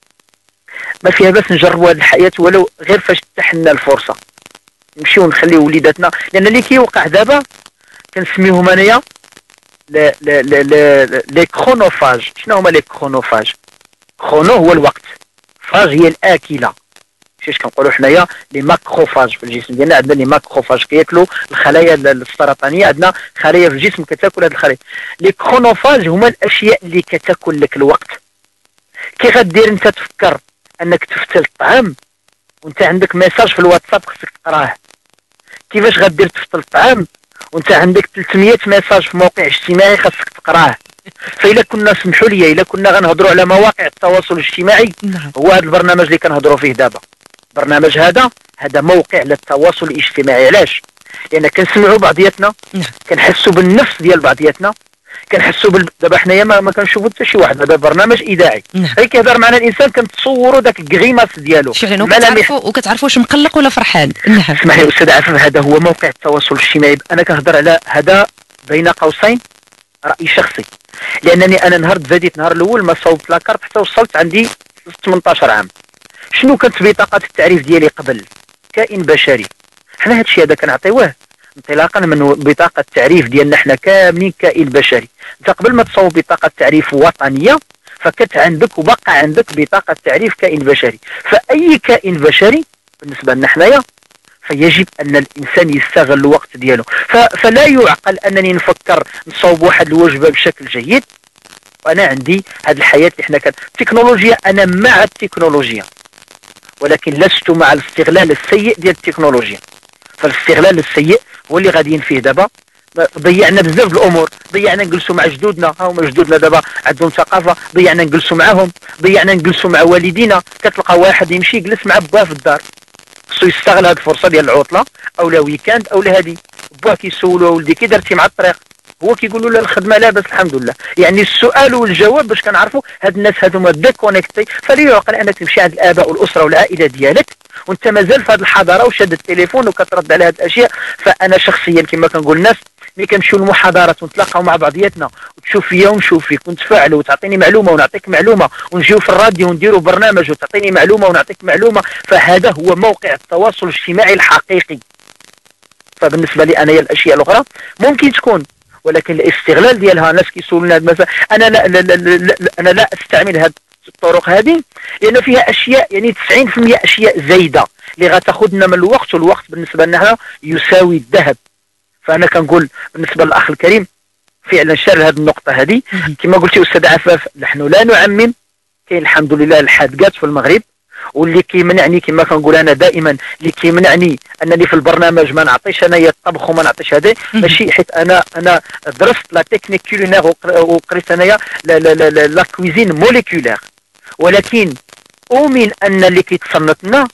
ما فيها باس نجربوا هذه الحياه ولو غير فاش تتاح لنا الفرصه نمشيو نخليو وليداتنا، لان اللي كيوقع دابا كنسميهم انايا لي لي لي لي كرونوفاج. شنو هما لي كرونوفاج؟ كرونو هو الوقت، فاج هي الاكله. اش كنقولوا حنايا لي ماكروفاج في الجسم ديالنا، عندنا لي ماكروفاج كياكلوا الخلايا السرطانيه، عندنا خلايا في الجسم كتاكل هذه الخلايا. لي كرونوفاج هما الاشياء اللي كتاكل لك الوقت. كي غدير انت تفكر انك تفتل الطعام وانت عندك ميساج في الواتساب خصك تقراه؟ كيفاش غدير تفتل الطعام وانت عندك ثلاثمية ميساج في موقع اجتماعي خاصك تقراه؟ فإلا كنا سمحوا لي إلا كنا غنهضروا على مواقع التواصل الاجتماعي، هو هذا البرنامج اللي كنهضروا فيه دابا. البرنامج هذا هذا موقع للتواصل الاجتماعي. علاش؟ لان كنسمعوا بعضياتنا، كنحسوا بالنفس ديال بعضياتنا، كنحسوا بال... دابا حنايا ما, ما كنشوفوا حتى شي واحد. هذا برنامج اذاعي غير كيهضر معنا الانسان كنتصوروا داك الكغيماس ديالو ملامح، وكتعرفوا واش مقلق ولا فرحان. نعم اسمح لي استاذ عفاف، هذا هو موقع التواصل الاجتماعي. انا كنهضر على هذا بين قوسين راي شخصي، لانني انا نهار زاديت نهار الاول ما صوبت لاكارت حتى وصلت عندي ثمنطاش عام. شنو كانت بطاقه التعريف ديالي قبل؟ كائن بشري. حنا هادشي هذا كنعطيوه انطلاقا من بطاقه التعريف ديالنا حنا كاملين كائن بشري. انت قبل ما تصوب بطاقه تعريف وطنيه فكت عندك وبقى عندك بطاقه تعريف كائن بشري. فاي كائن بشري بالنسبه لنا حنايا فيجب ان الانسان يستغل الوقت ديالو. فلا يعقل انني نفكر نصوب واحد الوجبه بشكل جيد وانا عندي هذه الحياه اللي حنا كان التكنولوجيا. انا مع التكنولوجيا ولكن لست مع الاستغلال السيء ديال التكنولوجيا. فالاستغلال السيء هو اللي غاديين فيه دابا. ضيعنا بزاف الامور، ضيعنا نجلسوا مع جدودنا، ها هما جدودنا دابا عندهم ثقافه، ضيعنا نجلسوا معاهم، ضيعنا نجلسوا مع والدينا. كتلقى واحد يمشي يجلس مع باه في الدار، خصو يستغل هذه الفرصه ديال العطله او لا ويكاند او لا هذه. باه كيسولو ولدي كي درتي مع الطريق، هو كيقول له الخدمه لاباس الحمد لله. يعني السؤال والجواب باش كنعرفوا هاد الناس هادوما ديكونيكتي. فلا يعقل انك تمشي عند الاباء والاسره والعائله ديالك وانت مازال في هذه الحضاره وشاد التليفون وكترد على هاد الاشياء. فانا شخصيا كما كنقول الناس ملي كنمشيو للمحاضرات ونتلاقاو مع بعضياتنا وتشوف فيا ونشوف فيك ونتفاعلوا وتعطيني معلومه ونعطيك معلومه ونجيو في الراديو ونديروا برنامج وتعطيني معلومه ونعطيك معلومه، فهذا هو موقع التواصل الاجتماعي الحقيقي. فبالنسبه لي انايا الاشياء الاخرى ممكن تكون ولكن الاستغلال ديالها ناس كيسولونا مثلا انا لا, لا, لا, لا, لا انا لا استعمل هذه الطرق هذه لان فيها اشياء يعني تسعين بالمئة اشياء زايده اللي غتاخذنا من الوقت، والوقت بالنسبه لنا يساوي الذهب. فانا كنقول بالنسبه للاخ الكريم فعلا شال هذه النقطه هذه. كما قلتي استاذ عفاف نحن لا نعمم، كاين الحمد لله الحادقات في المغرب. واللي كيمنعني كما كنقول انا دائما اللي كيمنعني انني في البرنامج ما نعطيش انايا الطبخ وما نعطيش هذا ماشي حيت انا انا درست لا تكنيك كولينير وقريت انايا لا لا لا لا كويزين موليكولير، ولكن اؤمن ان اللي كيتصنت لنا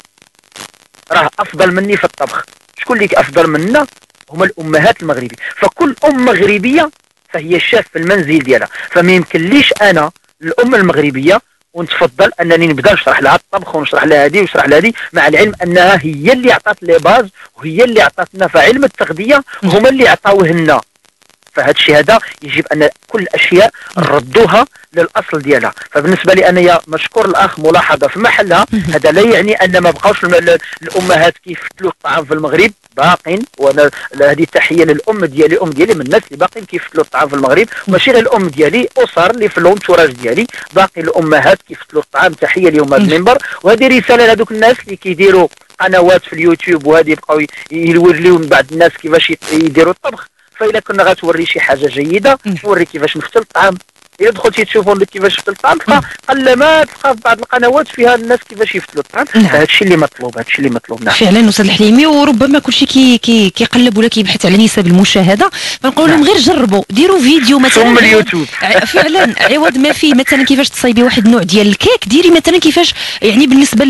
راه افضل مني في الطبخ. شكون اللي افضل منا؟ هما الامهات المغربيه. فكل ام مغربيه فهي شاف في المنزل ديالها، فما يمكنليش انا الام المغربيه ونتفضل انني نبدا نشرح لها الطبخ ونشرح لها هذه ونشرح لها هذه، مع العلم انها هي اللي عطات لي باز وهي اللي عطاتنا. فعلم التغذيه هما اللي عطاوه لنا. فهذا الشيء هذا يجب ان كل الاشياء نردوها للاصل ديالها. فبالنسبه لي انايا مشكور الاخ ملاحظه في محلها. هذا لا يعني ان ما بقاوش الامهات كيفتلوا الطعام في المغرب، باقين. وانا هذه تحيه للام ديالي، الام ديالي من الناس اللي باقين كيفتلوا الطعام في المغرب، ماشي غير الام ديالي، اسر اللي في الانتوراج ديالي باقي الامهات كيفتلوا الطعام. تحيه لهم هذا المنبر، وهذه رساله لهذوك الناس اللي كيديروا قنوات في اليوتيوب وهذه يبقاو يوريو من بعض الناس كيفاش يديروا الطبخ. فإلا كنا غتوري شي حاجه جيده توري كيفاش نفتل الطعام. الا دخلتي تشوفوا كيفاش يفتل الطعام قل ما تلقى في بعض القنوات فيها الناس كيفاش يفتلوا الطعام. فهذا الشيء اللي مطلوب، هذا الشيء اللي مطلوب. نعم فعلا استاذ الحليمي. وربما كلشي كي كي كيقلب ولا كيبحث على نسب المشاهده، فنقول لهم غير جربوا ديروا فيديو مثلا ثم اليوتيوب فعلا عوض ما فيه مثلا كيفاش تصايبي واحد النوع ديال الكيك، ديري مثلا كيفاش يعني بالنسبه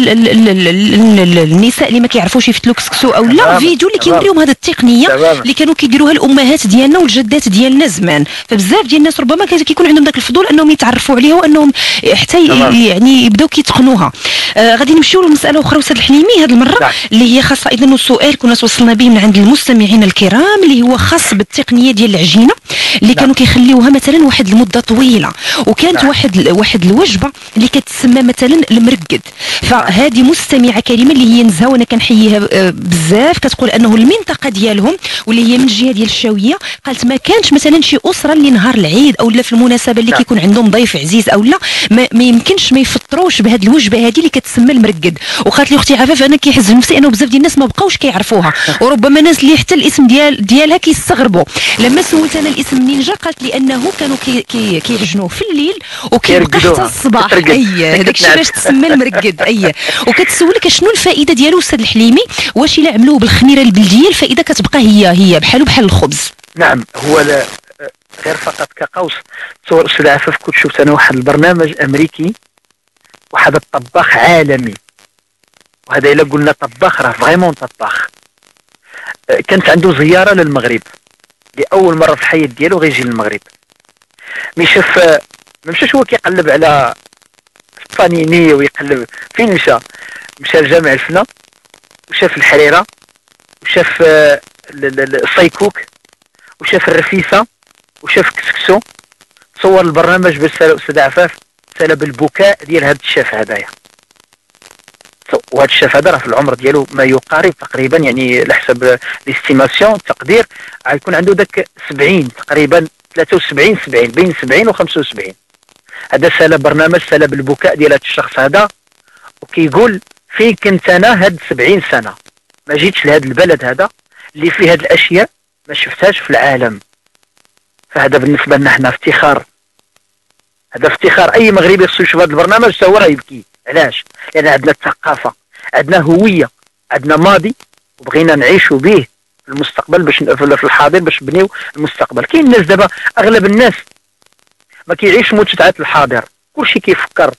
للنساء اللي ما كيعرفوش يفتلوا كسكسو او لا، فيديو اللي كيوريهم هذه التقنيه اللي كانوا كيديروها الامهات ديالنا والجدات ديالنا زمان. فبزاف ديال الناس ربما كيكون عندهم داك الفضول انهم يتعرفوا عليها وانهم حتى ي- يعني يبداو كيتقنوها. آه غادي نمشيو لمساله اخرى استاذ الحليمي هذه المره نعم. اللي هي خاصه ايضا السؤال كنا توصلنا به من عند المستمعين الكرام اللي هو خاص بالتقنيه ديال العجينه اللي كانوا كيخليوها مثلا واحد المده طويله وكانت نعم. واحد واحد الوجبه اللي كتسمى مثلا المرقد. فهذه مستمعه كريمه اللي هي نزهه وانا كنحييها آه، بزاف كتقول انه المنطقه ديالهم واللي هي من الجهه ديال الشاويه قالت ما كانش مثلا شي اسره اللي نهار العيد او لا في المناسبه اللي نعم. كيكون عندهم ضيف عزيز او لا ما, ما يمكنش ما يفطروش بهذه الوجبه هذه اللي كتسمى المرقد. وقالت لي اختي عفاف انا كيحز نفسي انه بزاف ديال الناس ما بقاوش كيعرفوها وربما ناس اللي حتى الاسم ديال ديالها كيستغربوا. لما سولت انا الاسم منين جا قالت لي انه كانوا كي كي كيعجنوه في الليل وكيبقى حتى كيرقدوها. الصباح. كترقد. اي هذاك الشيء باش تسمى المرقد. اي وكتسولك شنو الفائده ديالو استاذ الحليمي واش الا عملوه بالخميره البلديه الفائده كتبقى هي هي بحالو بحال الخبز. نعم هو لا غير فقط كقوس. تصور استاذ عفاف كنت شفت انا واحد البرنامج امريكي واحد الطباخ عالمي وهذا الا قلنا طباخ راه فريمون طباخ. آه، كانت عنده زياره للمغرب لاول مره في الحياه ديالو غيجي للمغرب. مي شاف آه، ما مشاش هو كيقلب على الطانيني ويقلب فين مشى مشى لجامع الفنا وشاف الحريره وشاف آه، ال- ال- ال- الصيكوك وشاف الرفيسه وشاف كسكسو. تصور البرنامج بس استاذ عفاف سال بالبكاء ديال هذا الشاف هذايا. وهذا الشاف هذا راه في العمر ديالو ما يقارب تقريبا يعني على حسب الاستيماسيون التقدير غيكون عنده داك سبعين تقريبا ثلاثة وسبعين سبعين بين سبعين و خمسة وسبعين. هذا سال برنامج سال بالبكاء ديال هذا الشخص هذا وكيقول فين كنت انا هاد سبعين سنه ما جيتش لهذا البلد هذا اللي فيه هاد الاشياء ما شفتهاش في العالم. فهذا بالنسبه لنا حنا افتخار. هذا افتخار اي مغربي خصو يشوف هذا البرنامج حتى هو راه يبكي. علاش؟ لان عندنا الثقافه عندنا هويه عندنا ماضي وبغينا نعيشوا به في المستقبل باش في الحاضر باش نبنيو المستقبل. كاين الناس دابا اغلب الناس ما كيعيش متعه الحاضر كلشي كيفكر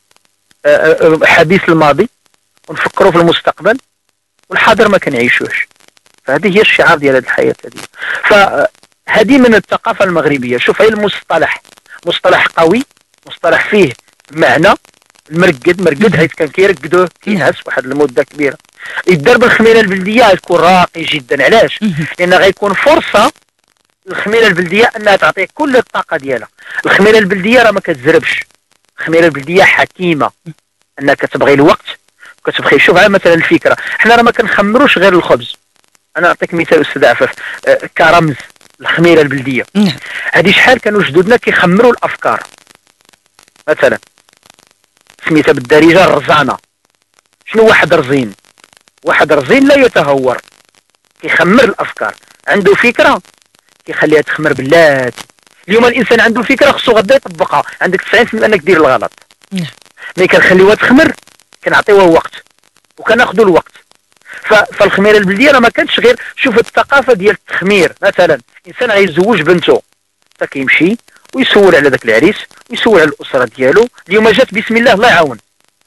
آه، آه، حديث الماضي ونفكروا في المستقبل والحاضر ما كنعيشوش. فهذه هي الشعار ديال هذه الحياه هذه. فهذه من الثقافه المغربيه. شوف هي المصطلح مصطلح قوي مصطلح فيه معنى. المرقد مرقد حيث كان كيرقدوه كينعس واحد المده كبيره. يدار بالخميره البلديه غيكون راقي جدا. علاش؟ لان غيكون فرصه للخميره البلديه انها تعطيك كل الطاقه ديالها. الخميره البلديه راه ما كتزربش. الخميره البلديه حكيمه انها كتبغي الوقت كتبغي. شوف على مثلا الفكره حنا راه ما كنخمروش غير الخبز. انا نعطيك مثال استاذ عفاف آه كرمز الخميره البلديه. هذه شحال كانوا جدودنا كيخمروا الافكار. مثلا سميتها بالدارجه الرزانه. شنو واحد رزين؟ واحد رزين لا يتهور كيخمر الافكار. عنده فكره كيخليها تخمر بلاتي. اليوم الانسان عنده فكره خصو غدا يطبقها. عندك تسعين بالمئة انك دير الغلط. ملي كنخليوها تخمر كنعطيوها وقت وكناخذوا الوقت. فالخميره البلديه راه ما كانتش غير شوف الثقافه ديال التخمير. مثلا انسان غيزوج بنته حتى كيمشي ويسول على ذاك العريس ويسول على الاسره ديالو. اليوم جات بسم الله الله يعاون.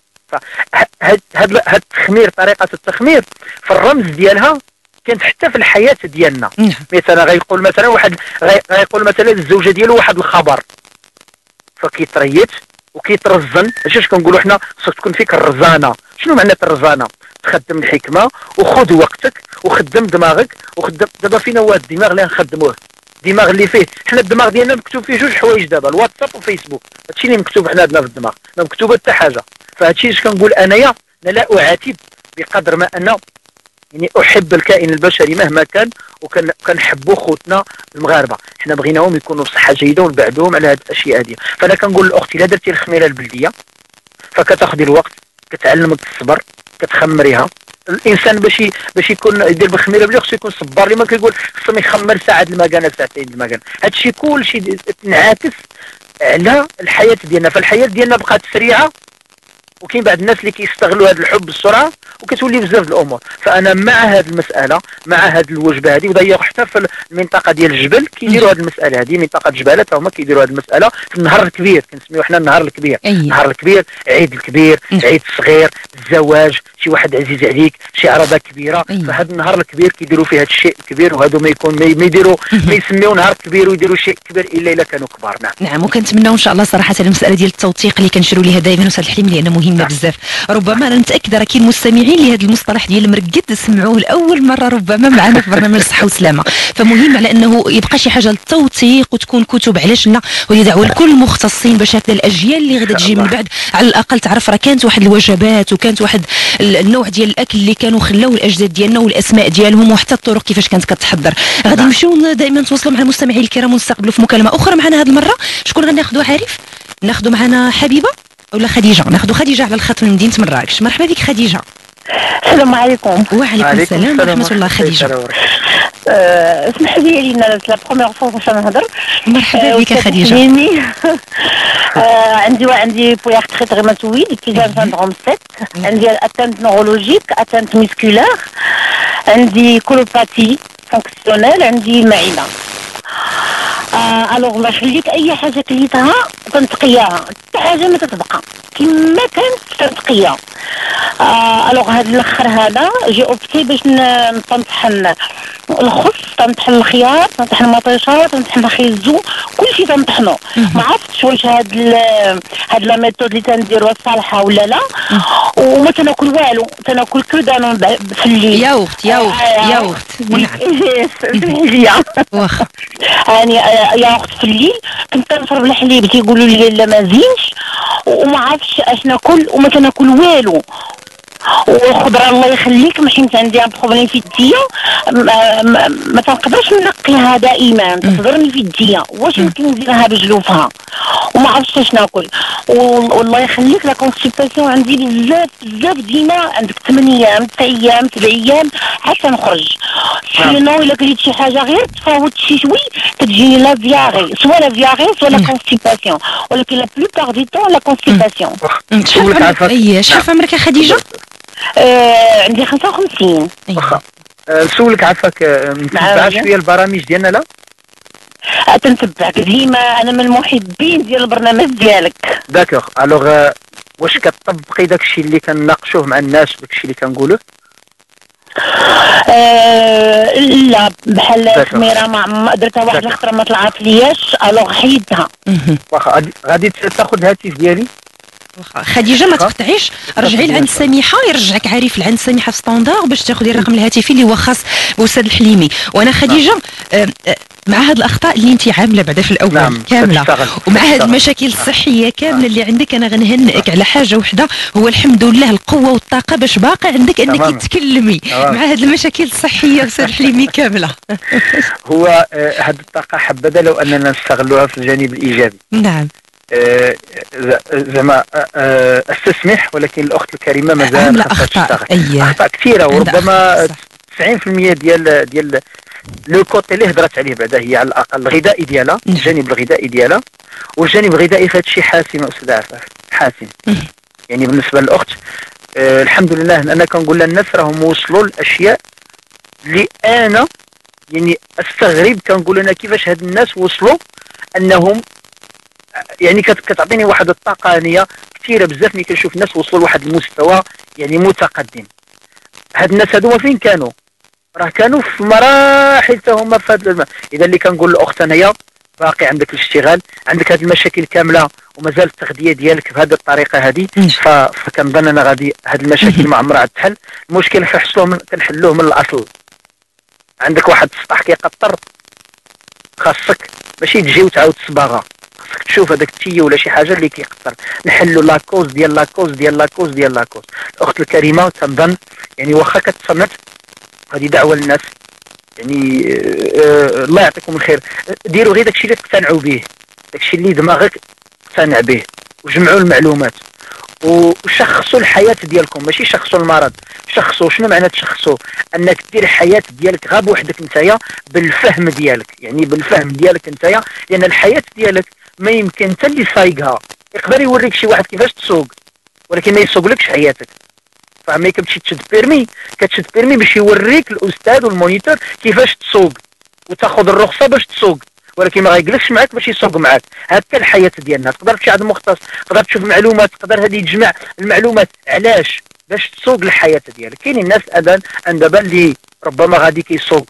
فهاد هاد التخمير طريقه التخمير في الرمز ديالها كانت حتى في الحياه ديالنا. مثلا غيقول مثلا واحد غيقول مثلا الزوجه ديالو واحد الخبر فكيتريت وكيترزن. علاش كنقولوا حنا خصك تكون فيك الرزانه. شنو معنى الرزانه؟ تخدم الحكمه وخذ وقتك وخدم دماغك وخدم. دابا فينا هو الدماغ اللي نخدموه الدماغ اللي فيه حنا الدماغ ديالنا مكتوب فيه جوج حوايج دابا الواتساب وفيسبوك. هادشي اللي مكتوب حنا عندنا في الدماغ ما مكتوبه حتى حاجه. فهادشي اش كنقول انايا انا لا اعاتب بقدر ما انا يعني احب الكائن البشري مهما كان وكنحبوا خوتنا المغاربه. حنا بغيناهم يكونوا بصحه جيده ونبعدوهم على هاد الاشياء هذه. فانا كنقول للاخت الا درتي الخميره البلديه فكتاخذي الوقت كتعلمك الصبر كتخمريها. الانسان باش باش يكون يدير بالخميره بلي خصو يكون صبار. اللي ما كيقول خصو يخمر ساعه المكانه ساعتين المكانه. هادشي كلشي تنعكس على الحياه ديالنا. فالحياه ديالنا بقات سريعه وكاين بعض الناس اللي كيستغلوا هذا الحب بالسرعه وكتولي بزاف د الامور. فانا مع هذه المساله، مع هذه الوجبه هذه. وداير حتى في المنطقه ديال الجبل كيديروا هذه المساله هذه، منطقه الجبال حتى هما كيديروا هذه المساله في النهار الكبير، كنسميوه حنا النهار الكبير. النهار الكبير، عيد الكبير، عيد الصغير، الزواج، شي واحد عزيز عليك، شي عرضه كبيره. فهذا النهار الكبير كيديروا فيه هذا الشيء الكبير، وهذو ما يكون ما يديروا ما يسميوه نهار كبير ويديروا شيء كبير الا الا كانوا كبار. نعم نعم. وكنتمناو ان شاء الله صراحه المساله ديال التوثيق اللي كنشيروا ليها دائما استاذ الحليمي لانها مهمه نعم. بزاف. ربما انا متاكده راه كاين مستمعين لهذا المصطلح ديال المرقد سمعوه لاول مره ربما معنا في برنامج الصحه والسلامه، فمهم على انه يبقى شي حاجه للتوثيق وتكون كتب علاش لا، وهي دعوه لكل المختصين باش هكذا الاجيال اللي غادا تجي من بعد على الاقل تعرف راه كانت واحد الوجبات وكانت واحد النوع ديال الاكل اللي كانوا خلاو الاجداد ديالنا والاسماء ديالهم وحتى الطرق كيفاش كانت كتحضر. غادي نمشيو دائما نتواصلوا مع المستمعين الكرام ونستقبلوا في مكالمه اخرى معنا هذه المره. شكون غناخذوا عارف؟ ناخذوا معنا حبيبه ولا خديجه؟ ناخذوا خديجه على الخط من مدينه مراكش. مرحبا بك خديجه. السلام عليكم. وعليكم السلام ورحمه الله. خديجه اسمح لي لينا لا بروميير فوا باش نهضر. مرحبا بك خديجه. عندي عندي بويغ تري تري ماتويد كيزان ساندروم سبعة، عندي اتنت نورولوجيك، اتنت ميسكولار، عندي كولوباتي فونكسيونيل، عندي المعده. آه الوغ الله يخليك اي حاجه كليتها تنتقياها، حتى حاجه ما تتبقى كما كانت تنتقيها. آه الوغ هذا الاخر هذا جي اوبتي باش نطحن الخس، تنطحن الخيار، تنطحن المطيشات، تنطحن الخيزو، كلشي تنطحنو. ما عرفتش واش هاد هاد لا ميثود اللي تنديروها صالحه ولا لا. وما تناكل والو، تناكل كو دانون في الليل. يا اخت يا اخت يا اخت نعم واخا يعني يا اخت في الليل كنت نشرب الحليب تيقولوا لي لا ما زينش، وما عرفتش اش ناكل وما تناكل والو. والخضره الله يخليك ماشي انت عندي ان بروبليم في الديه، ما, ما, ما تنقدرش نقيها دائما، تضرني في الديه. واش يمكن نديرها بجلوفها وما عرفتش اش ناكل. والله يخليك لا كونستيباسيون عندي بزاف بزاف، ديما عندك ثمانية ايام تسع ايام سبع ايام حتى نخرج. سينو الا كليت شي حاجه غير تفاوت شي شوي تجيني لا فياغي، سوا لا فياغي سوا لا كونستيباسيون، ولكن لا بلوبار دي طون لا كونستيباسيون. شحال في عمرك يا خديجه؟ آه عندي خمسة وخمسين. واخا نسولك عافاك، متبعه شويه البرامج ديالنا لا؟ تنتبعك ديما، انا من المحبين ديال البرنامج ديالك. داكوغ. الوغ واش كتطبقي داكشي اللي كنناقشوه مع الناس وداكشي اللي كنقولوه؟ آه لا بحال الخميره ما درتها واحد الخطره ما طلعت لياش، الوغ حيدتها. واخا غادي تاخذ الهاتف ديالي. خديجه ما تقطعيش، رجعي لعند سميحه يرجعك عارف لعند سميحه في ستاندار باش تاخذي الرقم الهاتفي اللي هو خاص باستاذ الحليمي. وانا خديجه آه آه مع هذه الاخطاء اللي انت عامله بعدا في الاول نعم كامله، ومع هذه المشاكل الصحيه كامله اللي عندك، انا غنهنئك على حاجه وحده، هو الحمد لله القوه والطاقه باش باقي عندك انك تتكلمي مع هذه المشاكل الصحيه استاذ الحليمي كامله. هو آه هذه الطاقه حبذا لو اننا نستغلوها في الجانب الايجابي. نعم زعما استسمح، ولكن الاخت الكريمه مازال اخطاء اخطاء كثيره، وربما تسعين بالمئة ديال ديال لو كوتي اللي هضرت عليه بعدا هي على الاقل الغذائي ديالها، الجانب الغذائي ديالها. والجانب الغذائي في هذا الشيء حاسم استاذ عفاف، حاسم. يعني بالنسبه للاخت آه الحمد لله انا كنقول للناس راهم وصلوا الاشياء اللي انا يعني استغرب، كنقول انا كيفاش هاد الناس وصلوا انهم يعني كتعطيني واحد الطاقه هنيه كثيره بزاف ملي كنشوف الناس وصلوا لواحد المستوى يعني متقدم. هاد الناس هادو فين كانوا؟ راه كانوا في مراحل حتى هما في هذا. اذا اللي كنقول لاخت انايا باقي عندك الاشتغال، عندك هاد المشاكل كامله ومازال التغذيه ديالك بهذه الطريقه هذه، فكنظن انا غادي هاد المشاكل ما عمرها تحل. المشكل كنحصلوه من كنحلوه من الاصل. عندك واحد السطح كيقطر، خاصك ماشي تجي وتعاود تصباغها، خاصك تشوف هذاك التي ولا شي حاجه اللي كيقطر، نحلوا لاكوز ديال لاكوز ديال لاكوز ديال لاكوز. الاخت الكريمه كنظن يعني واخا كتصنت، هذه دعوه للناس يعني آه الله يعطيكم الخير، ديروا غير داكشي اللي تقتنعوا به، داكشي اللي دماغك اقتنع به، وجمعوا المعلومات وشخصوا الحياه ديالكم، ماشي شخصوا المرض، شخصوا. شنو معنى تشخصوا؟ انك دير الحياه ديالك غير بوحدك نتايا بالفهم ديالك، يعني بالفهم ديالك نتايا، لان الحياه ديالك ما يمكن انت اللي سايقها. يقدر يوريك شي واحد كيفاش تسوق، ولكن ما يسوقلكش حياتك. فهمي كتمشي تشد بيرمي كتشد بيرمي باش يوريك الاستاذ والمونيتور كيفاش تسوق وتاخذ الرخصه باش تسوق، ولكن ما غيجلسش معاك باش يسوق معاك. هكا الحياه ديالنا. تقدر تمشي عند مختص، تقدر تشوف معلومات، تقدر هذه تجمع المعلومات. علاش؟ باش تسوق الحياه ديالك. كاينين الناس الان دابا اللي ربما غادي كيسوق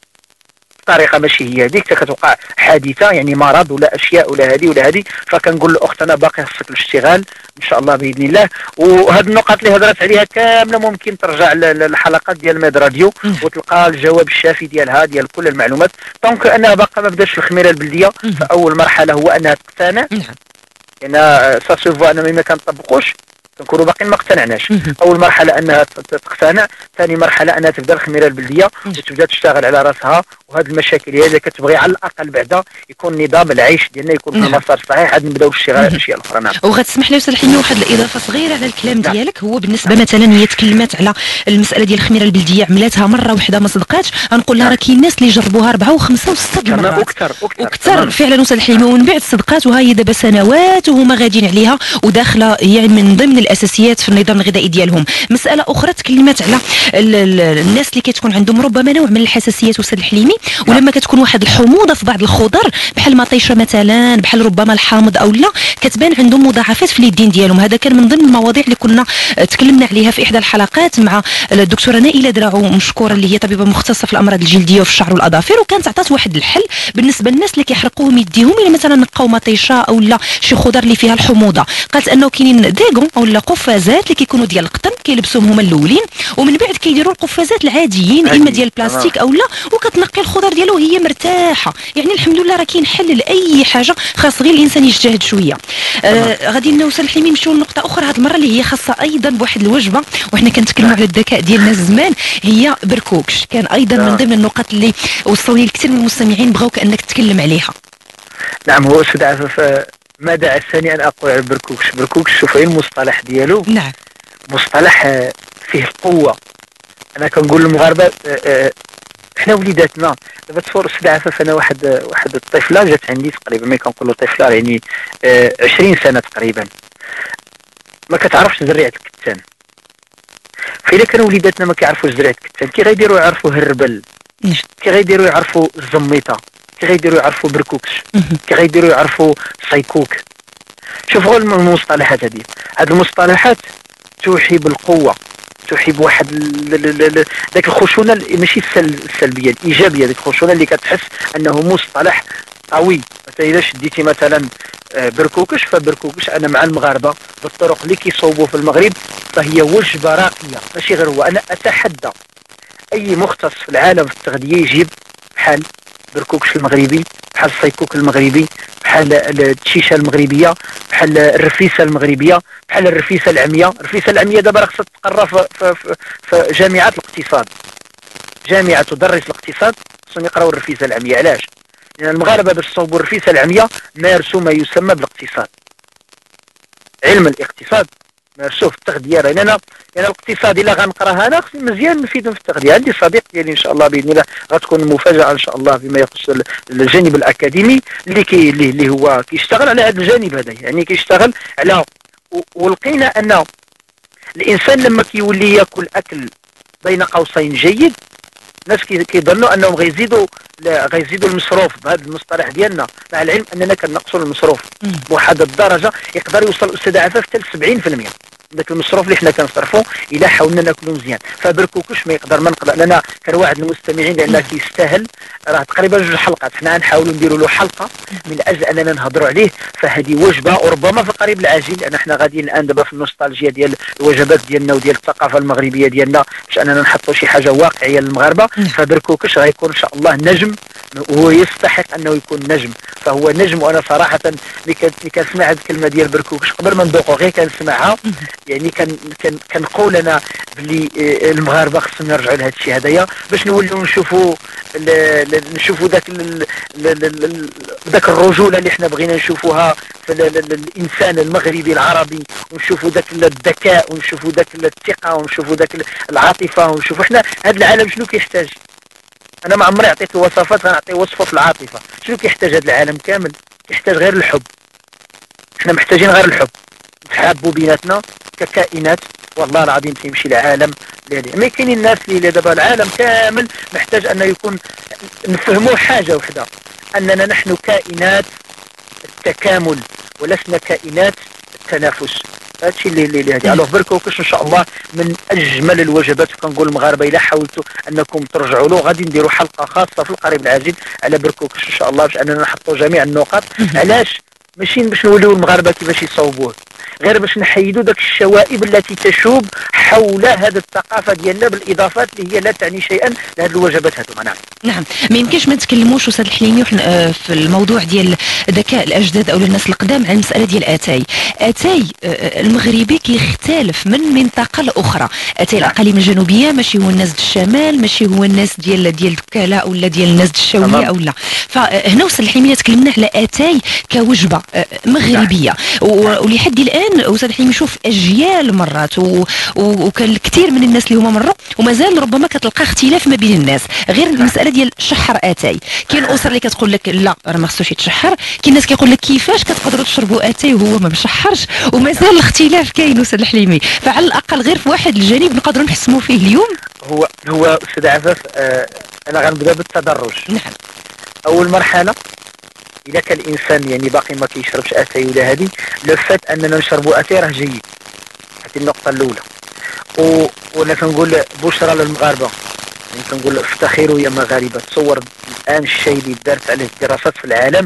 بطريقه ماشي هي هذيك، كتوقع حادثه يعني مرض ولا اشياء ولا هذه ولا هذه، فكنقول لاخت انا باقي خصك الاشتغال ان شاء الله باذن الله. وهاد النقاط اللي هضرت عليها كامله ممكن ترجع للحلقات ديال ميد راديو وتلقى الجواب الشافي ديالها ديال كل المعلومات. دونك انها باقا ما بداش في الخميره البلديه، فاول مرحله هو انها تقتنع، لان سا سو فوا انا ما كنطبقوش كنكونوا باقيين ما اقتنعناش. اول مرحله انها تقتنع، ثاني مرحله انها تبدا الخميره البلديه وتبدا تشتغل على راسها. وهذه المشاكل هي اللي كتبغي على الاقل بعدا يكون نظام العيش ديالنا يكون في المسار الصحيح، عاد نبداو بالشغل على الاشياء الاخرى. نعم. وغتسمح لي استاذ حلمي واحد الاضافه صغيره على الكلام نعم. ديالك. هو بالنسبه مثلا هي تكلمات على المساله ديال الخميره البلديه، عملاتها مره واحده ما صدقاتش، غنقول لها راه كاين الناس اللي جربوها اربعه وخمسه وسته المرات واكثر واكثر فعلا استاذ حلمي، ومن بعد صدقات وها هي دابا سنوات وهما غاديين عليها وداخله يعني من ضمن الاساسيات في النظام الغذائي ديالهم. مساله اخرى تكلمات على الناس اللي كتكون عندهم ربما نوع من الحساسيات استاذ الحليمي، ولما كتكون واحد الحموضه في بعض الخضر بحال المطيشه مثلا، بحال ربما الحامض او لا، كتبان عندهم مضاعفات في اليدين ديالهم. هذا كان من ضمن المواضيع اللي كنا تكلمنا عليها في احدى الحلقات مع الدكتوره نائله دراعو مشكوره اللي هي طبيبه مختصه في الامراض الجلديه وفي الشعر والاظافر، وكانت عطات واحد الحل بالنسبه للناس اللي كيحرقوهم يديهم الا مثلا نقاو مطيشه او لا شي خضر اللي فيها الحموضه. قالت انه كاينين ديغون او لا قفازات اللي كيكونوا ديال القطن كيلبسوهم هما الاولين، ومن بعد كيديروا القفازات العاديين اما ديال البلاستيك او لا، وكتنقي الخضر ديالو وهي مرتاحه. يعني الحمد لله راه كاين حل لاي حاجه، خاص غير الانسان يجتهد شويه. آه غادي نوصل الحليمي نمشيو لنقطه اخرى هذه المره اللي هي خاصه ايضا بواحد الوجبه، وحنا كنتكلموا على الذكاء ديالنا زمان، هي بركوكش. كان ايضا من ضمن النقط اللي وصلوني الكثير من المستمعين بغاوك انك تتكلم عليها. نعم. هو استاذ عفاف ما دعسني ان اقول على بركوكش. بركوكش شوفي المصطلح ديالو. نعم. مصطلح فيه القوه. انا كنقول للمغاربه احنا وليداتنا دابا تصور استاذ عفاف، انا واحد واحد الطفله جات عندي تقريبا، ملي كنقولوا طفله يعني عشرين سنه تقريبا، ما كتعرفش زريعه الكتان. فإلا كانوا وليداتنا ما كيعرفوش زريعه الكتان، كي غيديروا يعرفوا الهربل، كي غيديروا يعرفوا الزميطه، كي غيديروا يعرفوا بركوكش، كي غيديروا يعرفوا سايكوك. شوفوا المصطلحات هذه، هذه المصطلحات توحي بالقوه، توحي بواحد ذاك الخشونه ماشي السلبيه، الايجابيه، ذاك الخشونه اللي كتحس انه مصطلح قوي. مثلا اذا شديتي مثلا بركوكش، فبركوكش انا مع المغاربه بالطرق اللي كيصوبوا في المغرب فهي وجبه راقيه، ماشي غير هو. انا اتحدى اي مختص في العالم في التغذيه يجيب بحال بركوكش المغربي، بحال السايكوك المغربي، بحال التشيشه المغربيه، بحال الرفيسه المغربيه، بحال الرفيسه العمياء. الرفيسه العمياء دابا راه خصها تقرا في, في, في, في جامعات الاقتصاد، جامعه تدرس الاقتصاد خصهم يقراو الرفيسه العمياء. علاش؟ لان المغاربه باش تصوبوا الرفيسه العمياء مارسوا ما يسمى بالاقتصاد، علم الاقتصاد مارسوه في التغذيه. لان انا يعني الاقتصاد الا غنقراها انا خصني مزيان نفيدهم في التغذيه. عندي صديق ديالي ان شاء الله باذن الله غتكون مفاجاه ان شاء الله فيما يخص الجانب الاكاديمي اللي كي اللي هو كيشتغل على هذا الجانب هذا، يعني كيشتغل على. ولقينا ان الانسان لما كيولي ياكل اكل بين قوسين جيد، الناس كيظنوا انهم غيزيدوا غيزيدوا المصروف بهذا المصطلح ديالنا، مع العلم اننا كنقصوا المصروف بواحد الدرجه يقدر يوصل استاذ عفاف حتى ل سبعين بالمئة داك المصروف اللي حنا كنصرفوا الا حاولنا ناكلوا مزيان. فبركوكش ما يقدر ما نقدر. لنا كان واحد المستمعين لان كيستاهل، راه تقريبا جوج حلقات حنا غنحاولوا نديروا له حلقه من اجل اننا نهضروا عليه. فهذه وجبه وربما في القريب العاجل، لان حنا غاديين الان دابا في النوستالجيا ديال الوجبات ديالنا وديال الثقافه المغربيه ديالنا باش اننا نحطوا شي حاجه واقعيه للمغاربه. فبركوكش غيكون ان شاء الله نجم، وهو يستحق انه يكون نجم، فهو نجم. وانا صراحه ملي كنسمع هذه الكلمه ديال بركوكش قبل ما ندوقو غير كنسمعها يعني كان كنقول انا بلي المغاربه خصهم يرجعوا لهذا الشيء هذايا باش نوليو نشوفوا نشوفوا ذاك ذاك الرجوله اللي حنا بغينا نشوفوها في الانسان المغربي العربي، ونشوفوا ذاك الذكاء، ونشوفوا ذاك الثقه، ونشوفوا ذاك العاطفه، ونشوفوا حنا هذا العالم شنو كيحتاج. انا ما عمري عطيت الوصفات، غنعطي وصفه في العاطفه. شنو كيحتاج هذا العالم كامل؟ كيحتاج غير الحب. حنا محتاجين غير الحب، نتحابوا بيناتنا ككائنات والله العظيم تيمشي العالم. ما كاينين الناس اللي دابا العالم كامل محتاج انه يكون نفهموا حاجه وحده، اننا نحن كائنات التكامل ولسنا كائنات التنافس. هادشي اللي اللي هادي الوغ بركوكش ان شاء الله من اجمل الوجبات. وكنقول المغاربه الا حاولتوا انكم ترجعوا له غادي نديروا حلقه خاصه في القريب العاجل على بركوكش ان شاء الله، باش اننا نحطوا جميع النقاط. علاش؟ ماشي باش نوليو المغاربه كيفاش يصوبوه، غير باش نحيدوا داك الشوائب التي تشوب حول هذه الثقافه ديالنا بالاضافات اللي هي لا تعني شيئا لهذه الوجبات هذوما. نعم نعم ما يمكنش ما نتكلموش استاذ الحليمي وحنا في الموضوع ديال ذكاء الاجداد او الناس القدام على المساله ديال اتاي. اتاي المغربي كيختلف من منطقه لاخرى. اتاي الاقاليم الجنوبيه ماشي هو الناس ديال الشمال، ماشي هو الناس ديال ديال الكلاء ولا ديال الناس ديال الشاويه او لا. فهنا استاذ الحليمي تكلمنا على اتاي كوجبه مغربيه، ولحد الان استاذ الحليمي شوف اجيال مرات وكان كثير من الناس اللي هما مروا ومازال ربما كتلقى اختلاف ما بين الناس، غير المساله ديال شحر اتاي. كاين اسر اللي كتقول لك لا راه ما خصوش يتشحر، كاين ناس كيقول لك كيفاش كتقدروا تشربوا اتاي وهو ما مشحرش، ومازال الاختلاف كاين استاذ الحليمي. فعلى الاقل غير في واحد الجانب نقدروا نحسموا فيه اليوم. هو هو استاذ عفاف آه انا غنبدا بالتدرج. نعم. اول مرحله اذا كان الانسان يعني باقي ما كيشربش اتاي ولا هذه، لو فات اننا نشربوا اتاي راه جيد. هذه النقطه الاولى. و... وانا كنقول بشرى للمغاربه، يعني كنقول افتخروا يا مغاربه. تصور الان الشيء اللي دارت عليه الدراسات في العالم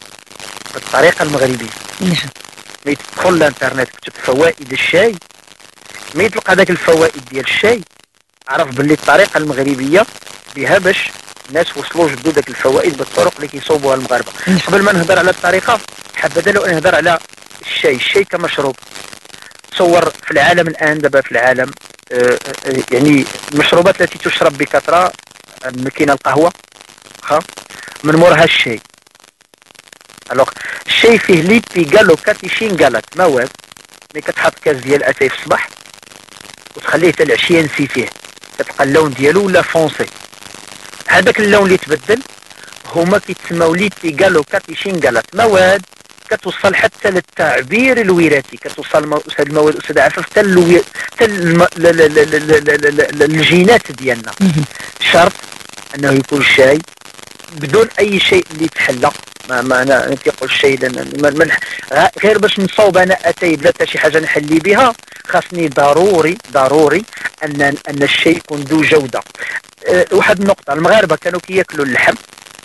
بالطريقه المغربيه. نعم. ملي تدخل الانترنت كتب فوائد الشاي، ملي تلقى داك الفوائد ديال الشاي عرف باللي الطريقه المغربيه بها باش الناس وصلوا جدوا داك الفوائد بالطرق اللي كيصوبوها المغاربه. قبل ما نهضر على الطريقه حبذا لو نهضر على الشاي. الشاي كمشروب، تصور في العالم الان دابا في العالم آه آه يعني المشروبات التي تشرب بكثره كاينه القهوه ها من مورها الشاي. الوغ الشاي فيه ليبي قالو كاتيشين قالت مواد. ملي كتحط كاس ديال اتاي في الصباح وتخليه حتى العشيه نسيتيه كتلقى اللون ديالو ولا فونسي. هذاك اللون اللي تبدل هما كيتسماو ليبي قالو كاتيشين قالت مواد كتوصل حتى للتعبير الوراثي، كتوصل استاذ المواد استاذ عفاف حتى حتى الجينات ديالنا. شرط انه يكون الشاي بدون اي شيء اللي يتحلى. ما ما انا كيقول الشاي غير باش نصاوب انا اتاي بلا حتى شي حاجه نحلي بها، خاصني ضروري ضروري ان ان الشاي يكون ذو جوده. أه واحد النقطه، المغاربه كانوا كياكلوا اللحم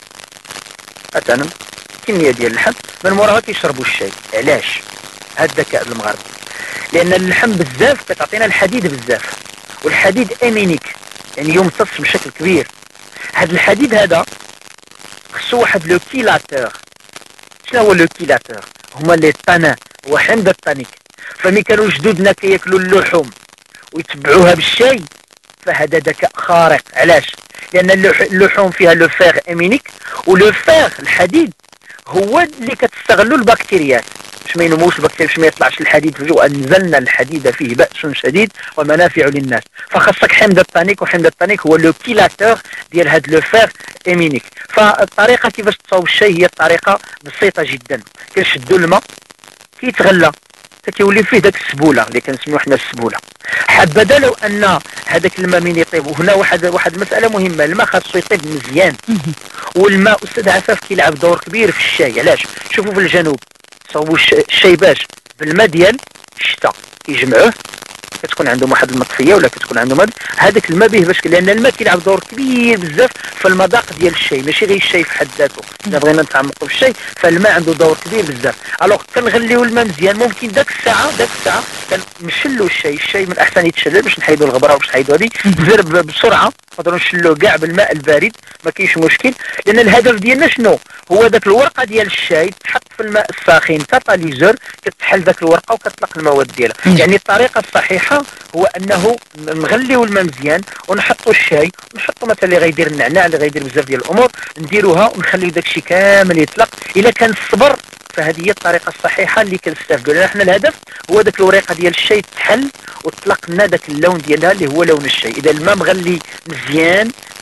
مثلا كميه ديال اللحم من موراها كيشربوا الشاي. علاش؟ هذا الذكاء المغاربه، لان اللحم بزاف كتعطينا الحديد بزاف، والحديد امينيك يعني يمتص بشكل كبير. هذا الحديد هذا خصو واحد لو كيلاتور. شنو هو لو كيلاتور؟ هما لي طانا وحمض الطانيك. فملي كانوا جدودنا كياكلوا اللحوم ويتبعوها بالشاي فهذا ذكاء خارق. علاش؟ لان اللحوم فيها لو فيغ امينيك، ولو فيغ الحديد هو اللي كتستغلو البكتيريات باش ما ينموش البكتيريا، باش ما يطلعش الحديد في الجو. انزلنا الحديد فيه بأس شديد ومنافع للناس. فخاصك حمض الطانيك، وحمض الطانيك هو لو كيلاتور ديال هاد لو فيغ امينيك. فالطريقه كيفاش تصاوب الشاي هي الطريقه بسيطه جدا. كنشدوا الماء كيتغلى كيولي فيه داك السبوله اللي كنسميو حنا السبوله. حبذا لو ان هذاك الماء من يطيب. وهنا واحد واحد المساله مهمه، الماء خاصو يطيب مزيان. والماء استاذ عفاف كيلعب دور كبير في الشاي. علاش؟ شوفوا في الجنوب صوبوا الشاي باش بالماء ديال الشتاء كيجمعوه، كتكون عندهم واحد المطفيه ولا كتكون عندهم هذا هذاك الماء به باش، لان الماء كيلعب دور كبير بزاف في المذاق ديال الشاي، ماشي غير الشاي في حد ذاته. اذا بغينا نتعمقوا في الشاي فالماء عنده دور كبير بزاف. الوغ كنغليو الماء مزيان، ممكن داك الساعه داك الساعه كنشلوا الشاي. الشاي من الاحسن يتشلل باش نحيدوا الغبره وباش نحيدوا هذه بزر بسرعه، نقدروا نشلوه كاع بالماء البارد ما كاينش مشكل. لان الهدف ديالنا شنو هو؟ داك الورقه ديال الشاي تحط في الماء الساخن كاتاليزور، كتحل داك الورقه وكتطلق المواد ديالها. يعني الطريقه الصحيحه هو انه نغليو الماء مزيان ونحطوا الشاي، ونحطوا مثلا اللي غيدير النعناع اللي غيدير بزاف ديال الامور نديروها ونخليو داك الشيء كامل يطلق. الا كان الصبر فهذه هي الطريقه الصحيحه اللي كنستافدوا. لان احنا الهدف هو داك الوريقه ديال الشاي تحل وتطلق لنا داك اللون ديالها اللي هو لون الشاي. اذا الماء مغلي مزيان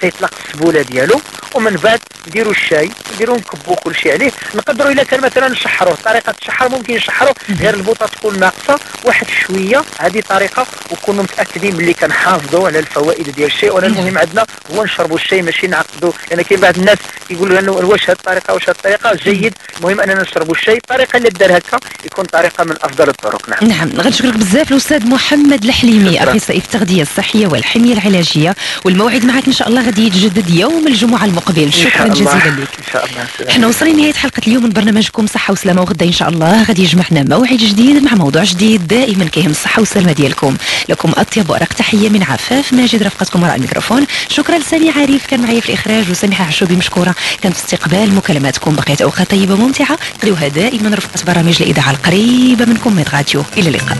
تيطلق السبوله ديالو، ومن بعد نديروا الشاي نديروا نكبوا كل شيء عليه. نقدروا الا كان مثلا نشحروه، طريقه الشحر ممكن نشحروه غير البوطه تكون ناقصه واحد شويه، هذه طريقه وكونوا متاكدين باللي كنحافظوا على الفوائد ديال الشيء. وانا المهم عندنا هو نشربوا الشاي ماشي نعقدوا، لان كاين بعض الناس يقولوا انه واش هذه الطريقه واش هذه الطريقه جيد. المهم اننا نشربوا الشاي الطريقه اللي دار هكا يكون طريقه من افضل الطرق. نعم نعم غنشكرك بزاف الاستاذ محمد الحليمي، اخصائي التغذيه الصحيه والحميه العلاجيه، والموعد معك ان شاء الله غادي يتجدد يوم الجمعه المقبل. شكرا جزيلا لك. ان شاء الله. احنا وصلنا لنهايه حلقه اليوم من برنامجكم صحه وسلامه، وغدا ان شاء الله غادي يجمعنا موعد جديد مع موضوع جديد دائما كيهم الصحه والسلامه ديالكم. لكم اطيب وارق تحيه من عفاف ماجد رفقتكم وراء الميكروفون. شكرا لسامي عارف كان معايا في الاخراج، وسامحه عشوبي مشكوره كانت في استقبال مكالماتكم. بقيت اوقات طيبه ممتعه، قضيوها دائما رفقه برامج الاذاعه القريبه منكم من راديو. الى اللقاء.